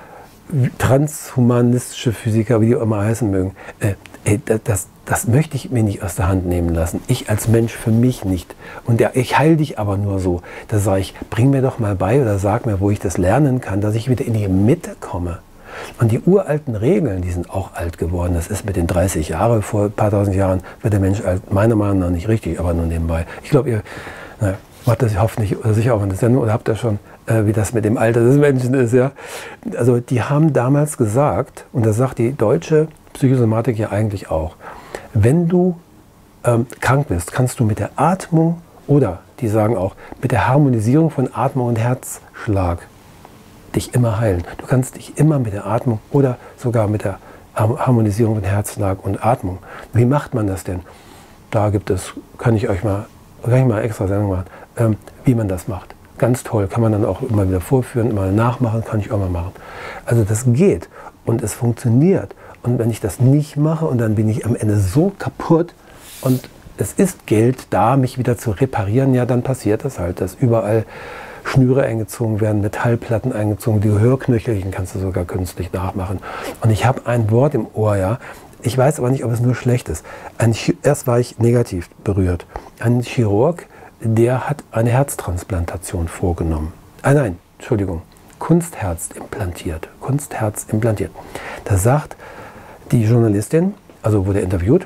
transhumanistische Physiker, wie die auch immer heißen mögen. Äh, ey, das, das möchte ich mir nicht aus der Hand nehmen lassen. Ich als Mensch für mich nicht. Und der, ich heile dich aber nur so. Da sage ich, bring mir doch mal bei oder sag mir, wo ich das lernen kann, dass ich wieder in die Mitte komme. Und die uralten Regeln, die sind auch alt geworden. Das ist mit den dreißig Jahren, vor ein paar tausend Jahren wird der Mensch alt. Meiner Meinung nach nicht richtig, aber nur nebenbei. Ich glaube, ihr na, macht das hoffentlich oder sicher auch in der Sendung oder habt ihr schon, äh, wie das mit dem Alter des Menschen ist. Ja? Also die haben damals gesagt, und das sagt die deutsche Psychosomatik ja eigentlich auch, wenn du ähm, krank bist, kannst du mit der Atmung oder, die sagen auch, mit der Harmonisierung von Atmung und Herzschlag dich immer heilen. Du kannst dich immer mit der Atmung oder sogar mit der Harmonisierung von Herzschlag und Atmung. Wie macht man das denn? Da gibt es, kann ich euch mal, kann ich mal extra Sendung machen, ähm, wie man das macht. Ganz toll, kann man dann auch immer wieder vorführen, immer nachmachen, kann ich auch mal machen. Also das geht und es funktioniert. Und wenn ich das nicht mache und dann bin ich am Ende so kaputt und es ist Geld da, mich wieder zu reparieren, ja, dann passiert das halt, dass überall Schnüre eingezogen werden, Metallplatten eingezogen, die Gehörknöchelchen kannst du sogar künstlich nachmachen. Und ich habe ein Wort im Ohr, ja. Ich weiß aber nicht, ob es nur schlecht ist. Ein, erst war ich negativ berührt. Ein Chirurg, der hat eine Herztransplantation vorgenommen. Ah nein, Entschuldigung, Kunstherz implantiert. Kunstherz implantiert. Da sagt die Journalistin, also wurde interviewt,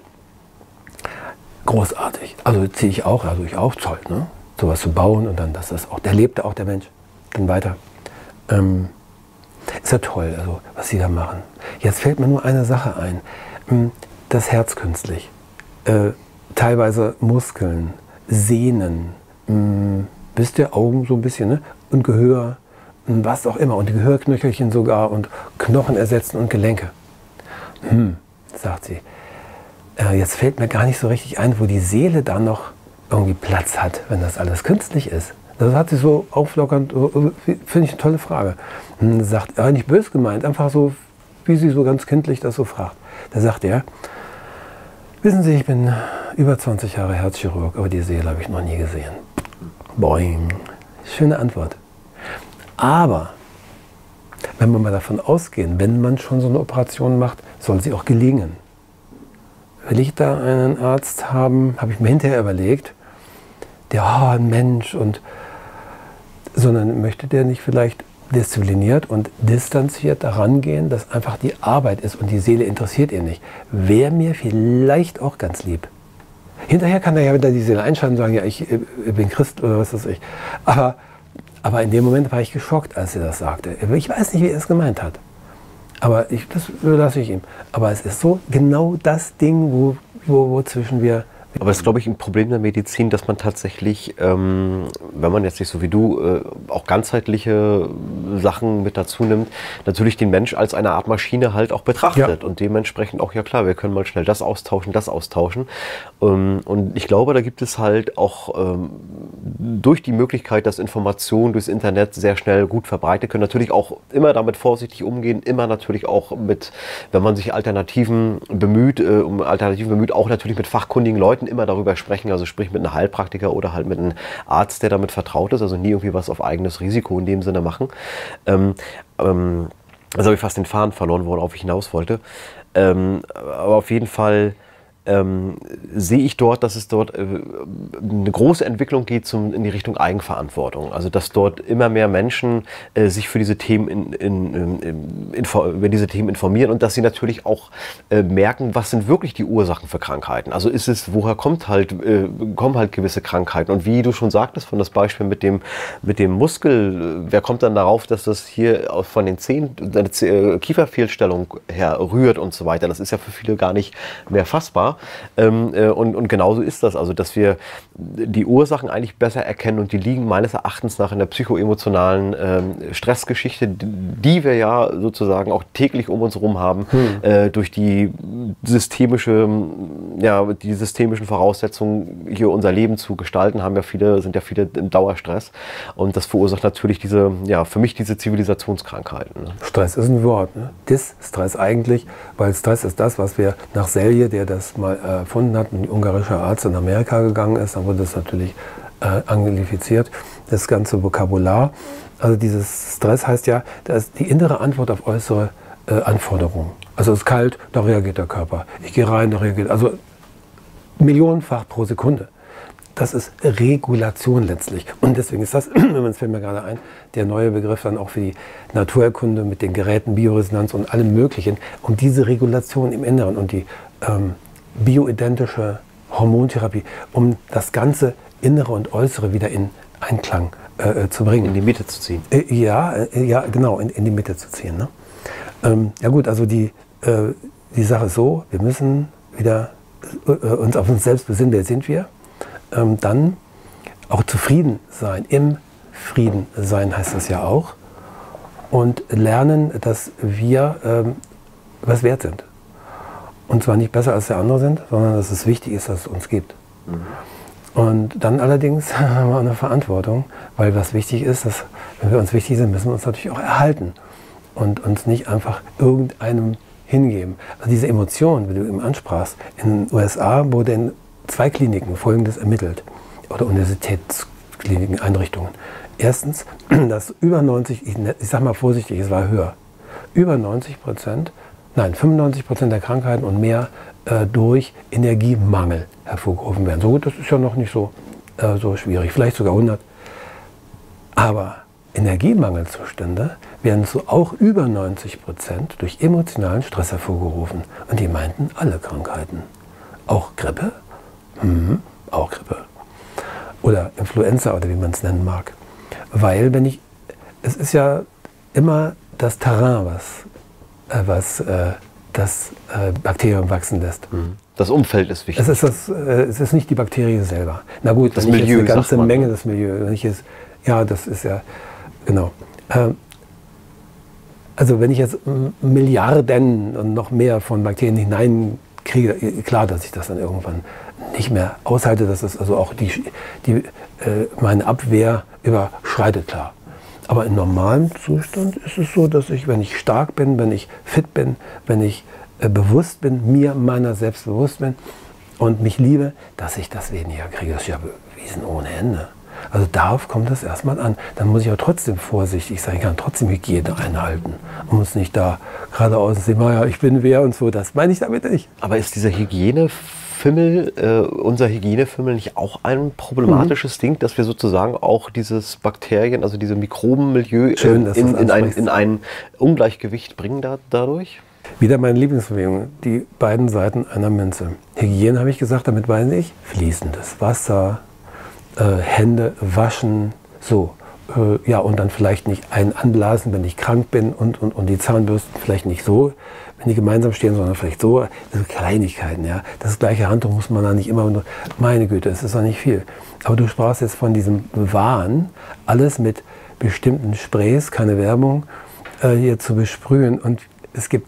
großartig. Also ziehe ich auch, also ich auch, toll, ne? Sowas zu bauen und dann, dass das auch, der lebte auch, der Mensch, dann weiter. Ähm, ist ja toll, also was sie da machen. Jetzt fällt mir nur eine Sache ein. Das Herz künstlich. Äh, teilweise Muskeln, Sehnen, mh, wisst ihr, Augen so ein bisschen, ne? Und Gehör, was auch immer. Und die Gehörknöchelchen sogar und Knochen ersetzen und Gelenke. Hm, sagt sie. Äh, jetzt fällt mir gar nicht so richtig ein, wo die Seele da noch irgendwie Platz hat, wenn das alles künstlich ist. Das hat sie so auflockernd, finde ich eine tolle Frage. Und sagt, ja, nicht böse gemeint, einfach so, wie sie so ganz kindlich das so fragt. Da sagt er, wissen Sie, ich bin über zwanzig Jahre Herzchirurg, aber die Seele habe ich noch nie gesehen. Boing. Schöne Antwort. Aber wenn wir mal davon ausgehen, wenn man schon so eine Operation macht, soll sie auch gelingen. Will ich da einen Arzt haben, habe ich mir hinterher überlegt, der, oh, ein Mensch, und, sondern möchte der nicht vielleicht diszipliniert und distanziert daran gehen, dass einfach die Arbeit ist und die Seele interessiert ihn nicht. Wäre mir vielleicht auch ganz lieb. Hinterher kann er ja wieder die Seele einschalten und sagen, ja, ich, ich bin Christ oder was weiß ich. Aber, aber in dem Moment war ich geschockt, als er das sagte. Ich weiß nicht, wie er es gemeint hat. Aber ich, das lasse ich ihm. Aber es ist so genau das Ding, wo, wo, wozwischen wir... Aber es ist, glaube ich, ein Problem der Medizin, dass man tatsächlich, ähm, wenn man jetzt nicht so wie du äh, auch ganzheitliche Sachen mit dazu nimmt, natürlich den Mensch als eine Art Maschine halt auch betrachtet. Ja. Und dementsprechend auch, ja klar, wir können mal schnell das austauschen, das austauschen. Ähm, und ich glaube, da gibt es halt auch ähm, durch die Möglichkeit, dass Informationen durchs Internet sehr schnell gut verbreitet können, natürlich auch immer damit vorsichtig umgehen, immer natürlich auch mit, wenn man sich Alternativen bemüht, äh, um Alternativen bemüht, auch natürlich mit fachkundigen Leuten immer darüber sprechen, also sprich mit einem Heilpraktiker oder halt mit einem Arzt, der damit vertraut ist, also nie irgendwie was auf eigenes Risiko in dem Sinne machen. Ähm, ähm, also habe ich fast den Faden verloren, worauf ich hinaus wollte. Ähm, aber auf jeden Fall ähm, sehe ich dort, dass es dort äh, eine große Entwicklung geht zum, in die Richtung Eigenverantwortung. Also dass dort immer mehr Menschen äh, sich für diese Themen in, in, in, in, über diese Themen informieren und dass sie natürlich auch äh, merken, was sind wirklich die Ursachen für Krankheiten. Also ist es, woher kommt halt, äh, kommen halt gewisse Krankheiten. Und wie du schon sagtest, von das Beispiel mit dem, mit dem Muskel, wer kommt dann darauf, dass das hier von den Zähnen, eine Kieferfehlstellung her rührt und so weiter. Das ist ja für viele gar nicht mehr fassbar. klar. Ähm, äh, und, und genauso ist das, also dass wir die Ursachen eigentlich besser erkennen und die liegen meines Erachtens nach in der psychoemotionalen ähm, Stressgeschichte, die wir ja sozusagen auch täglich um uns herum haben, hm. äh, durch die systemische, ja, die systemischen Voraussetzungen, hier unser Leben zu gestalten, haben ja viele, sind ja viele im Dauerstress und das verursacht natürlich diese, ja, für mich diese Zivilisationskrankheiten. Ne? Stress ist ein Wort, ne? Dis-Stress eigentlich, weil Stress ist das, was wir nach Selye, der das mal erfunden hat, ein ungarischer Arzt in Amerika gegangen ist, dann wurde das natürlich äh, anglifiziert, das ganze Vokabular. Also dieses Stress heißt ja, das ist die innere Antwort auf äußere äh, Anforderungen. Also es ist kalt, da reagiert der Körper. Ich gehe rein, da reagiert, also millionenfach pro Sekunde. Das ist Regulation letztlich. Und deswegen ist das, es fällt mir gerade ein, der neue Begriff dann auch für die Naturerkunde mit den Geräten, Bioresonanz und allem Möglichen, um diese Regulation im Inneren und die ähm, bioidentische Hormontherapie, um das ganze Innere und Äußere wieder in Einklang äh, zu bringen. In die Mitte zu ziehen. Äh, ja, äh, ja, genau, in, in die Mitte zu ziehen. Ne? Ähm, ja gut, also die, äh, die Sache ist so, wir müssen wieder äh, uns auf uns selbst besinnen, wer sind wir? Ähm, dann auch zufrieden sein, im Frieden sein heißt das ja auch. Und lernen, dass wir ähm, was wert sind. Und zwar nicht besser als der andere sind, sondern dass es wichtig ist, dass es uns gibt. Mhm. Und dann allerdings haben wir eine Verantwortung, weil was wichtig ist, dass, wenn wir uns wichtig sind, müssen wir uns natürlich auch erhalten und uns nicht einfach irgendeinem hingeben. Also diese Emotion, wie du eben ansprachst, in den U S A wurde in zwei Kliniken Folgendes ermittelt, oder Universitätskliniken, Einrichtungen. Erstens, dass über neunzig, ich, ich sag mal vorsichtig, es war höher, über neunzig Prozent, nein, fünfundneunzig Prozent der Krankheiten und mehr äh, durch Energiemangel hervorgerufen werden. So gut, das ist ja noch nicht so, äh, so schwierig, vielleicht sogar hundert. Aber Energiemangelzustände werden so auch über neunzig Prozent durch emotionalen Stress hervorgerufen. Und die meinten alle Krankheiten. Auch Grippe? Mhm, auch Grippe. Oder Influenza oder wie man es nennen mag. Weil wenn ich, es ist ja immer das Terrain, was, äh, was äh, das äh, Bakterium wachsen lässt. Das Umfeld ist wichtig. Es ist, das, äh, es ist nicht die Bakterie selber. Na gut, das wenn Milieu, ich jetzt eine ganze man. Menge des Milieu, wenn ich jetzt, ja, das ist ja, genau. Ähm, also wenn ich jetzt Milliarden und noch mehr von Bakterien hineinkriege, klar, dass ich das dann irgendwann nicht mehr aushalte, dass es also auch die, die, äh, meine Abwehr überschreitet, klar. Aber im normalen Zustand ist es so, dass ich, wenn ich stark bin, wenn ich fit bin, wenn ich äh, bewusst bin, mir meiner selbst bewusst bin und mich liebe, dass ich das weniger kriege. Das ist ja bewiesen ohne Ende. Also darauf kommt es erstmal an. Dann muss ich aber trotzdem vorsichtig sein, ich kann trotzdem Hygiene einhalten. Man muss nicht da geradeaus sehen, ja, ich bin wer und so, das meine ich damit nicht. Aber ist dieser Hygienefimmel, äh, unser Hygienefimmel nicht auch ein problematisches mhm. Ding, dass wir sozusagen auch dieses Bakterien, also diese Mikrobenmilieu Schön, äh, in, in, ein, in ein Ungleichgewicht bringen da, dadurch? Wieder meine Lieblingsbewegung, die beiden Seiten einer Münze. Hygiene habe ich gesagt, damit meine ich fließendes Wasser, Äh, Hände waschen, so. Äh, ja, und dann vielleicht nicht einen anblasen, wenn ich krank bin und, und, und die Zahnbürsten vielleicht nicht so, wenn die gemeinsam stehen, sondern vielleicht so. Also Kleinigkeiten, ja. Das gleiche Handtuch muss man da nicht immer nur, meine Güte, es ist doch nicht viel. Aber du sprachst jetzt von diesem Wahn, alles mit bestimmten Sprays, keine Werbung, äh, hier zu besprühen. Und es gibt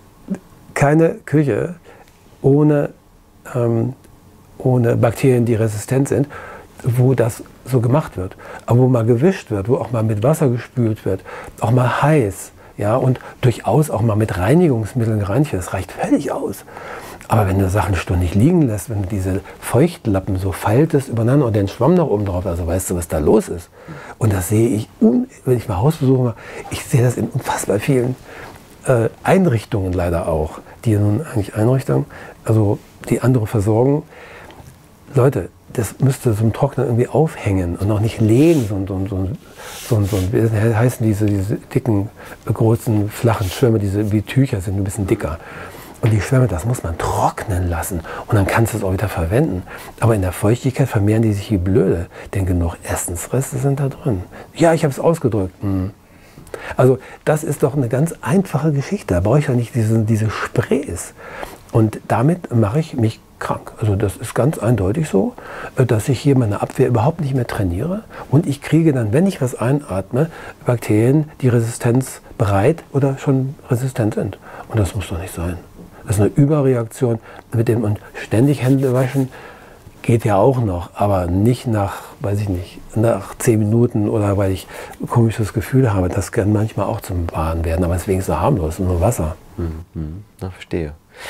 keine Küche ohne, ähm, ohne Bakterien, die resistent sind, wo das so gemacht wird, aber wo mal gewischt wird, wo auch mal mit Wasser gespült wird, auch mal heiß, ja, und durchaus auch mal mit Reinigungsmitteln gereinigt wird, das reicht völlig aus. Aber wenn du Sachen ständig liegen lässt, wenn du diese Feuchtlappen so faltest übereinander und den Schwamm noch oben drauf, also weißt du, was da los ist. Und das sehe ich, wenn ich mal Hausbesuche mache, ich sehe das in unfassbar vielen äh, Einrichtungen leider auch, die nun eigentlich Einrichtungen, also die andere versorgen. Leute, das müsste zum Trocknen irgendwie aufhängen und noch nicht legen, so, so, so, so, so, wie heißen diese, diese dicken, großen, flachen Schwämme, diese wie Tücher sind, ein bisschen dicker. Und die Schwämme, das muss man trocknen lassen und dann kannst du es auch wieder verwenden. Aber in der Feuchtigkeit vermehren die sich wie blöde, denn genug Essensreste sind da drin. Ja, ich habe es ausgedrückt. Hm. Also das ist doch eine ganz einfache Geschichte, da brauche ich ja nicht diese, diese Sprays. Und damit mache ich mich krank. Also das ist ganz eindeutig so, dass ich hier meine Abwehr überhaupt nicht mehr trainiere und ich kriege dann, wenn ich was einatme, Bakterien, die resistenzbereit oder schon resistent sind. Und das muss doch nicht sein. Das ist eine Überreaktion mit dem und ständig Hände waschen geht ja auch noch, aber nicht nach, weiß ich nicht, nach zehn Minuten oder weil ich ein komisches Gefühl habe. Das kann manchmal auch zum Wahn werden, aber deswegen ist es harmlos, nur Wasser. Mhm. Na, verstehe.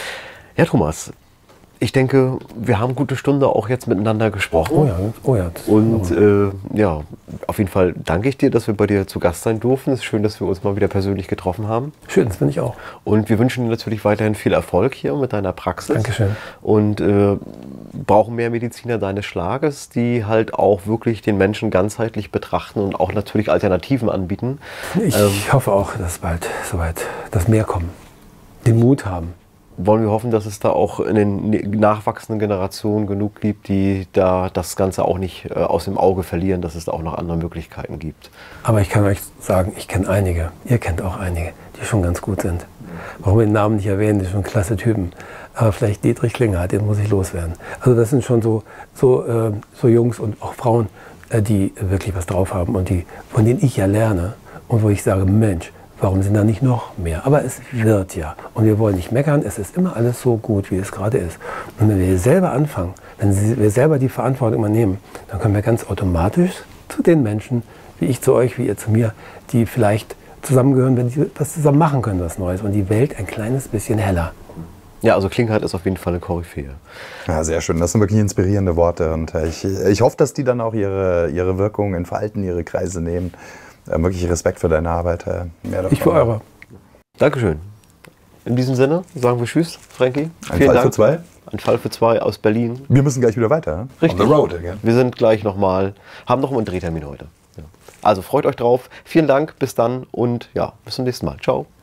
Ja, Thomas, ich denke, wir haben eine gute Stunde auch jetzt miteinander gesprochen. Oh ja, oh ja. Und äh, ja, auf jeden Fall danke ich dir, dass wir bei dir zu Gast sein durften. Es ist schön, dass wir uns mal wieder persönlich getroffen haben. Schön, das finde ich auch. Und wir wünschen dir natürlich weiterhin viel Erfolg hier mit deiner Praxis. Dankeschön. Und äh, brauchen mehr Mediziner deines Schlages, die halt auch wirklich den Menschen ganzheitlich betrachten und auch natürlich Alternativen anbieten. Ich ähm, hoffe auch, dass bald soweit das mehr kommen. Den Mut haben. Wollen wir hoffen, dass es da auch in den nachwachsenden Generationen genug gibt, die da das Ganze auch nicht äh, aus dem Auge verlieren, dass es da auch noch andere Möglichkeiten gibt. Aber ich kann euch sagen, ich kenne einige, ihr kennt auch einige, die schon ganz gut sind. Warum wir den Namen nicht erwähnen, die sind schon klasse Typen. Aber vielleicht Dietrich Klinghardt, den muss ich loswerden. Also das sind schon so, so, äh, so Jungs und auch Frauen, äh, die wirklich was drauf haben und die, von denen ich ja lerne und wo ich sage, Mensch, warum sind da nicht noch mehr? Aber es wird ja. Und wir wollen nicht meckern, es ist immer alles so gut, wie es gerade ist. Und wenn wir selber anfangen, wenn wir selber die Verantwortung übernehmen, dann können wir ganz automatisch zu den Menschen, wie ich zu euch, wie ihr zu mir, die vielleicht zusammengehören, wenn sie was zusammen machen können, was Neues. Und die Welt ein kleines bisschen heller. Ja, also Klinghardt ist auf jeden Fall eine Koryphäe. Ja, sehr schön. Das sind wirklich inspirierende Worte. Und ich, ich hoffe, dass die dann auch ihre, ihre Wirkung entfalten, ihre Kreise nehmen. Äh, wirklich Respekt für deine Arbeit. Äh, mehr davon. Ich für eure. Dankeschön. In diesem Sinne sagen wir Tschüss, Frankie. Ein Vielen Fall Dank. für zwei. Ein Fall für zwei aus Berlin. Wir müssen gleich wieder weiter. Richtig. On the road again. Wir sind gleich nochmal, haben noch einen Drehtermin heute. Ja. Also freut euch drauf. Vielen Dank, bis dann und ja, bis zum nächsten Mal. Ciao.